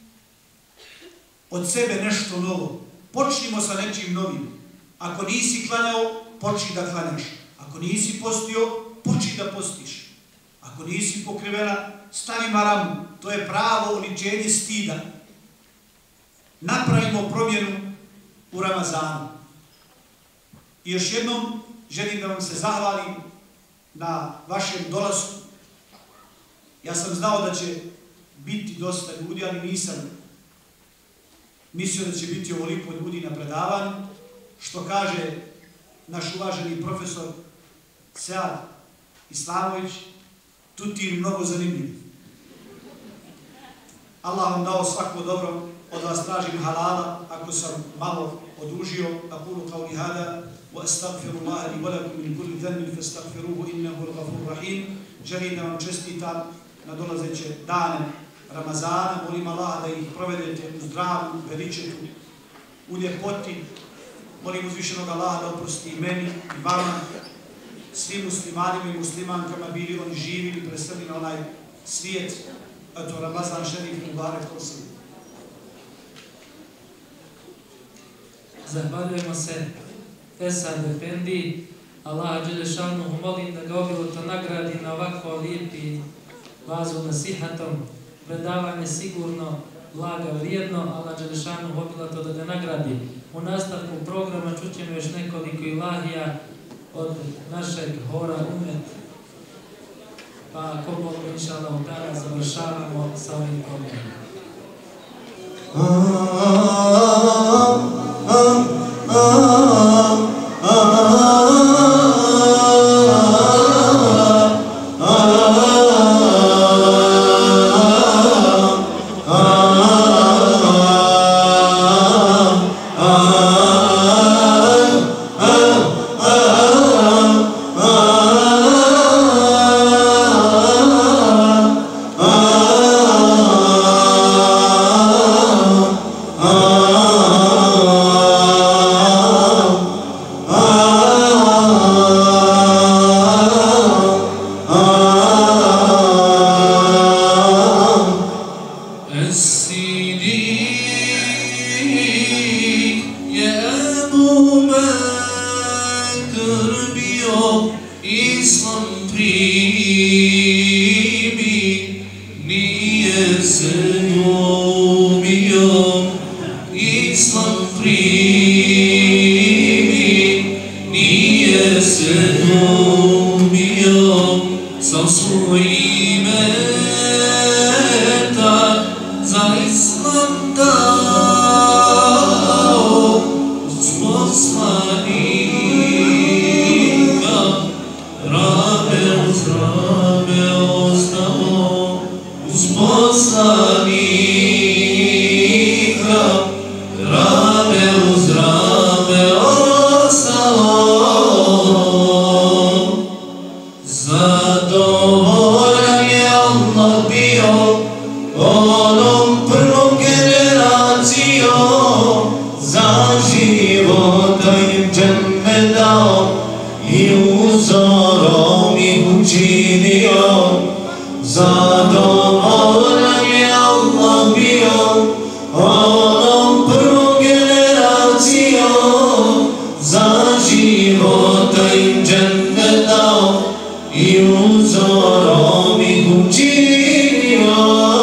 od sebe nešto novo. Počnimo sa nečim novim. Ako nisi klanjao, počni da klanjaš. Ako nisi postio, počni da postiš. Ako nisi pokrivena, stavi maramu. To je pravo oličenje stida. Napravimo promjenu u Ramazanu. I još jednom želim da vam se zahvalim na vašem dolasku. Ja sam znao da će biti dosta ljudi, ali nisam mislio da će biti ovoliko ljudi na predavanju. Što kaže naš uvaženi profesor Sead Islamović, Tutin mnogo zanimljiv. Allah vam dao svako dobro, od vas tražim halala, ako sam malo odužio, aqulu qawli hada, wa astaghfirullaha li wa lakum min kulli dhanbin fastaghfiruhu innahu al-ghafurur rahim. Želim da vam čestitam na dolazeće dane Ramazana, molim Allah da ih provedete u zdravu, veličetu, u ljepoti. Molim uzvišenog Allaha da oprosti meni i vama, svim muslimanima i muslimankama, bili oni živi ili preseli na onaj svijet, a to Ramazan šerif Mubarek Kosim. Zahvaljujemo se Esad Efendi. Allaha dželešanuhu molim da ga obiloto nagradi na ovako lijepi vazu nasihatom. Predavanje sigurno blaga vrijedno, Allah dželešanuhu obiloto da ga nagradi. U nastavku programa čućemo još nekoliko ilahija od našeg hora Umet. Pa ako Bog inša Allah ta'ala završavamo sa ovim programom. Za Islam poslanika, rame uz rame ostalo, uz poslanika, rame uz rame ostalo. Zadovoljan je Allah bio onom prvom generacijom, za života im džennet dao i uzorom ih učinio. Zadovoljan je Allah bio onom prvom generacijom, za života im džennet dao i uzorom ih učinio.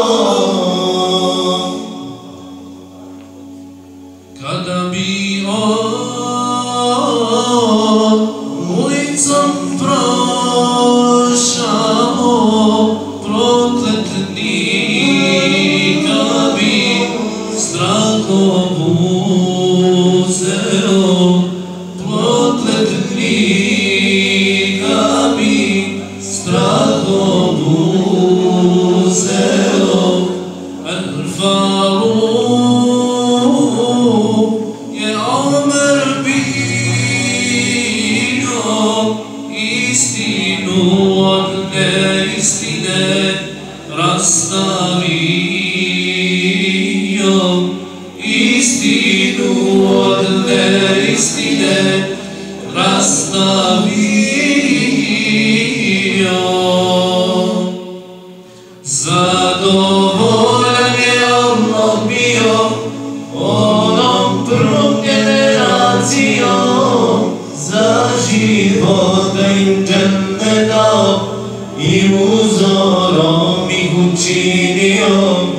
Kada bi ulicom prošao prokletnika bi strahom uzeo, prokletnika bi strahom uzeo. Al-Faruq je Omer bio, istinu od neistine rastavio, istinu od neistine rastavio. Zadovoljan je Allah bio onom prvom generacijom, za života im džennet dao i uzorom ih učinio.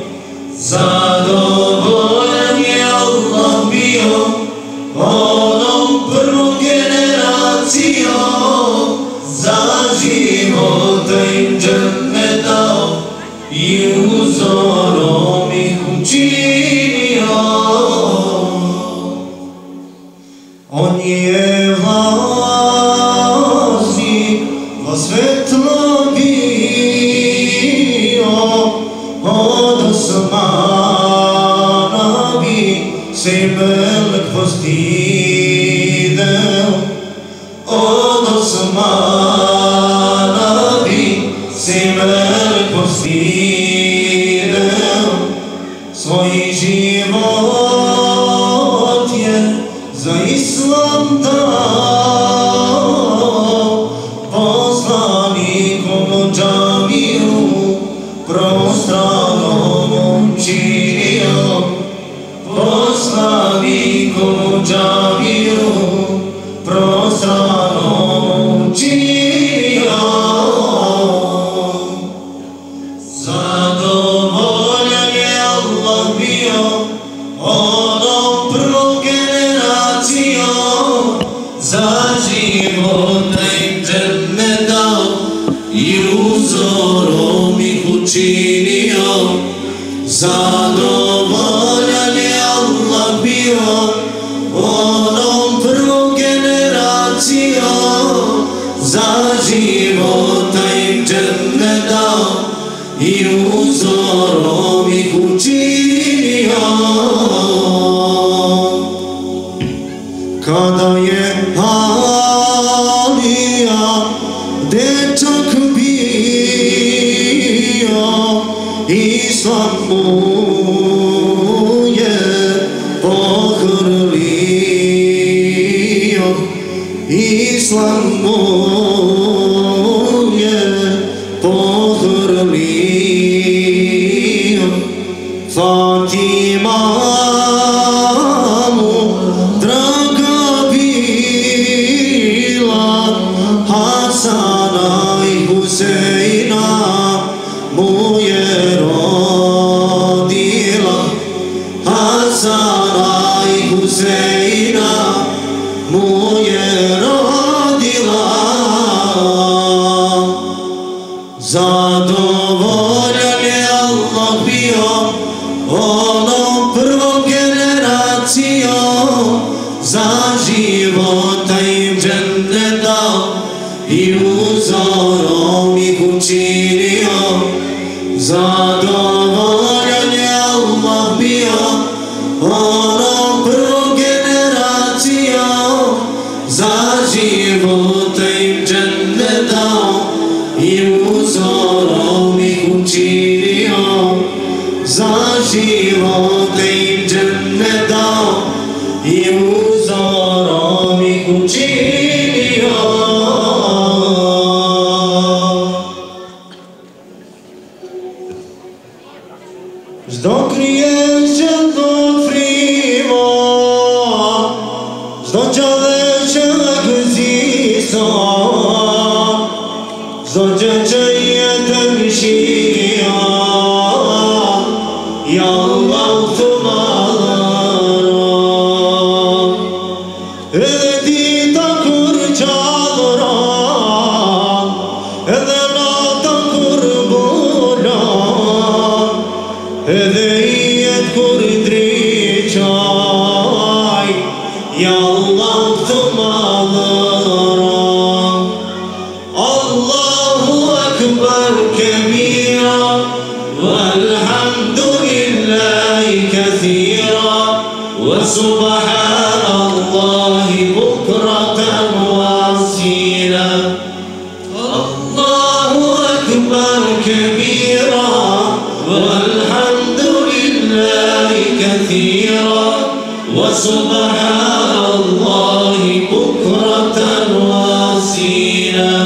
Zadovoljan je Allah bio onom prvom generacijom, za života im džennet dao i uzorom ih učinio. On je vlasnik svetlo bio, od Osmana bi se melek postideo, od Osmana bi se melek postideo. Svoj život je za Islam dao, poslanikom džamiju prostranom učinio, poslanikom džamiju prostranom učinio. Zadovoljan je Allah bio onom prvom generacijom, za života im džennet dao i uzorom ih učinio. Zadovoljan je Allah bio onom prvom generacijom, za života im džennet dao i uzorom ih učinio. Kada je Alija dečak bio, Islam mu je pohrlio, Islam mu je pohrlio. Fatima mu draga bila, Hasana i Huseina mu je rodila, Hasana i Huseina mu je rodila. Zadovoljan je Allah bio onom prvom generacijom, za život rote il jannata I uzara mi kučinio Zdo krije se do frima Zdo čaleče gzisa Zdo čeče temšija Ya Allah tumara Edi takur çalra Edena takur bula Edeyet kur driçay Ya Allah tumara Allahu Ekber kebira والحمد لله كثيرا وسبحان الله بكرة وأصيلا الله أكبر كبيرا والحمد لله كثيرا وسبحان الله بكرة وأصيلا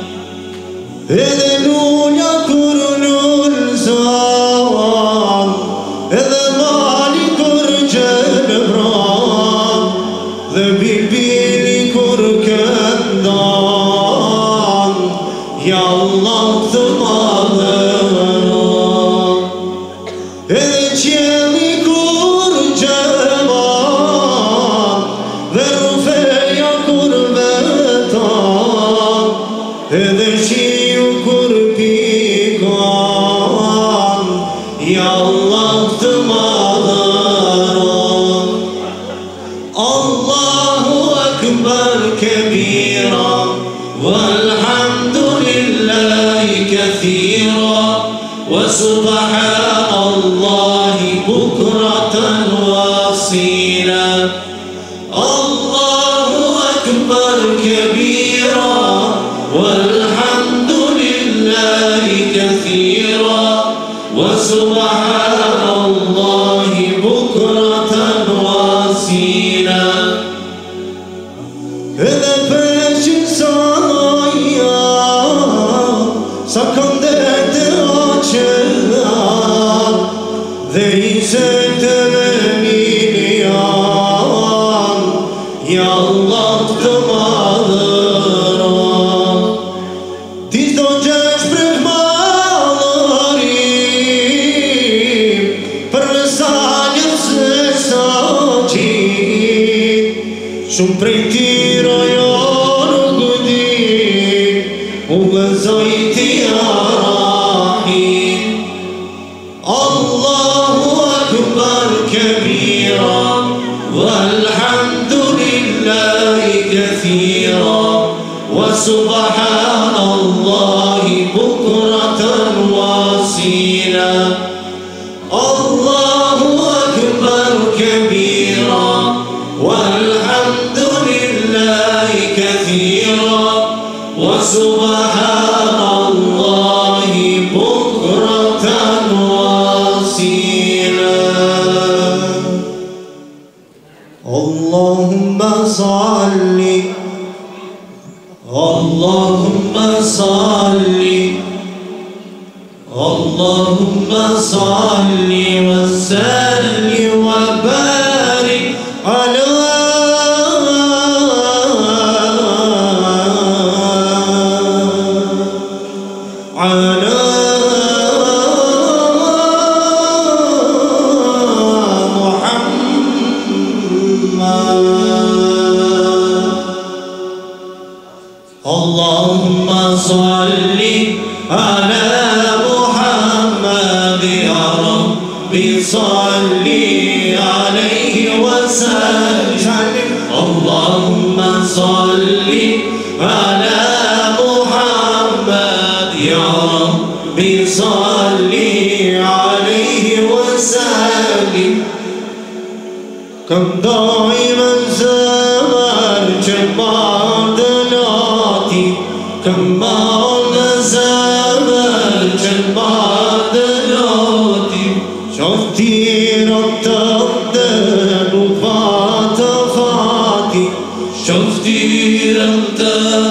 Ya Allah tumara Ecemi kur cemal Verfeya kur vetan Edeşiyu kur pikan Ya Allah tumara Allahu Ekber kebira والحمد لله كثيرا وسبحان الله بكرة وأصيلا الله أكبر كبيرا والحمد لله كثيرا وسبحان الله بكرة وأصيلا Sakın derdi açılan Değilse temeliyan Ya Allah tımadıran Diz dođeš pred malarim Prsanjem se sači Šum pretirajan gudi Ugazaj ti الله أكبر كبيرا والحمد لله كثيرا وسبحان الله بكرة وأصيلا الله أكبر كبيرا والحمد لله كثيرا وسبحان الله بكرة وأصيلا اللهم صل اللهم صل اللهم صل وسلم وبارك على اللهم صل على محمد يا رب صل عليه وسلم اللهم صل على محمد يا رب صل عليه وسلم كم دائما زمان جمال دلاتي كمان زمان جمال دلاتي شفتي أنت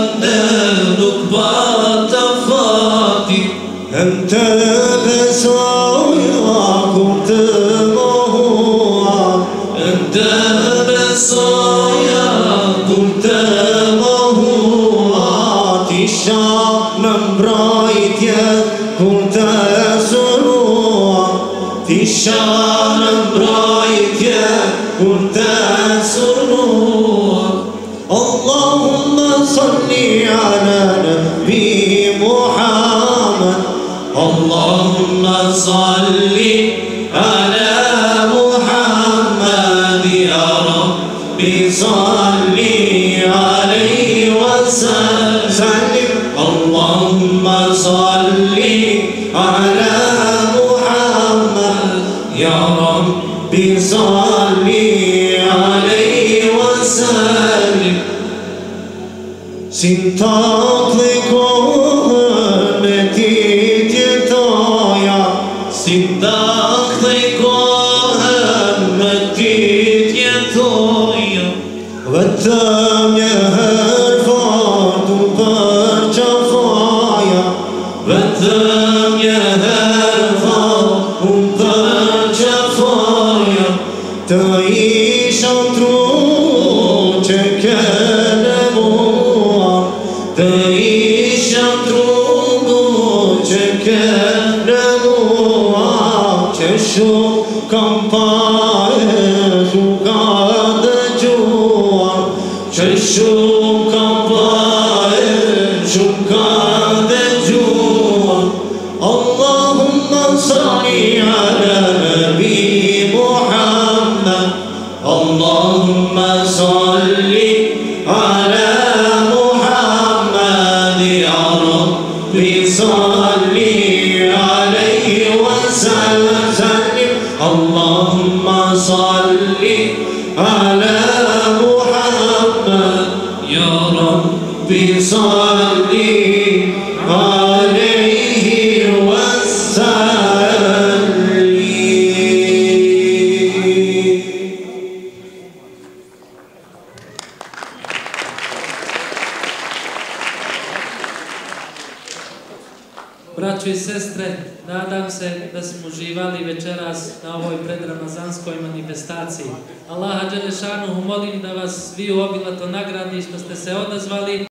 نكبات فاتي أنت بسايا كنت مهوعا أنت بسايا كنت مهوعا تشعنا برايت يا كنت سروعا تشعنا برايت يا كنت سروعا اللهم صل على نبي محمد اللهم صل على محمد يا ربي صل عليه وسلم اللهم صل على محمد يا ربي صل عليه وسلم سنتاطلقون متيتيتايا سنتاطلقون متيتيتايا وتم يهرفات برجفايا وتم يهرفات برجفايا تعيش تروجك تعيش تروجك نموع تشو كمباية شوكاد جوا تشو كمباية شوكاد جوا اللهم صل على نبي محمد اللهم صل على صل عليه وسلم اللهم صل على محمد يا ربي صل عليه وسلم Braćo i sestre, nadam se da smo uživali večeras na ovoj predramazanskoj manifestaciji. Allaha dželešanuhu molim da vas svi obilato nagradi što ste se odazvali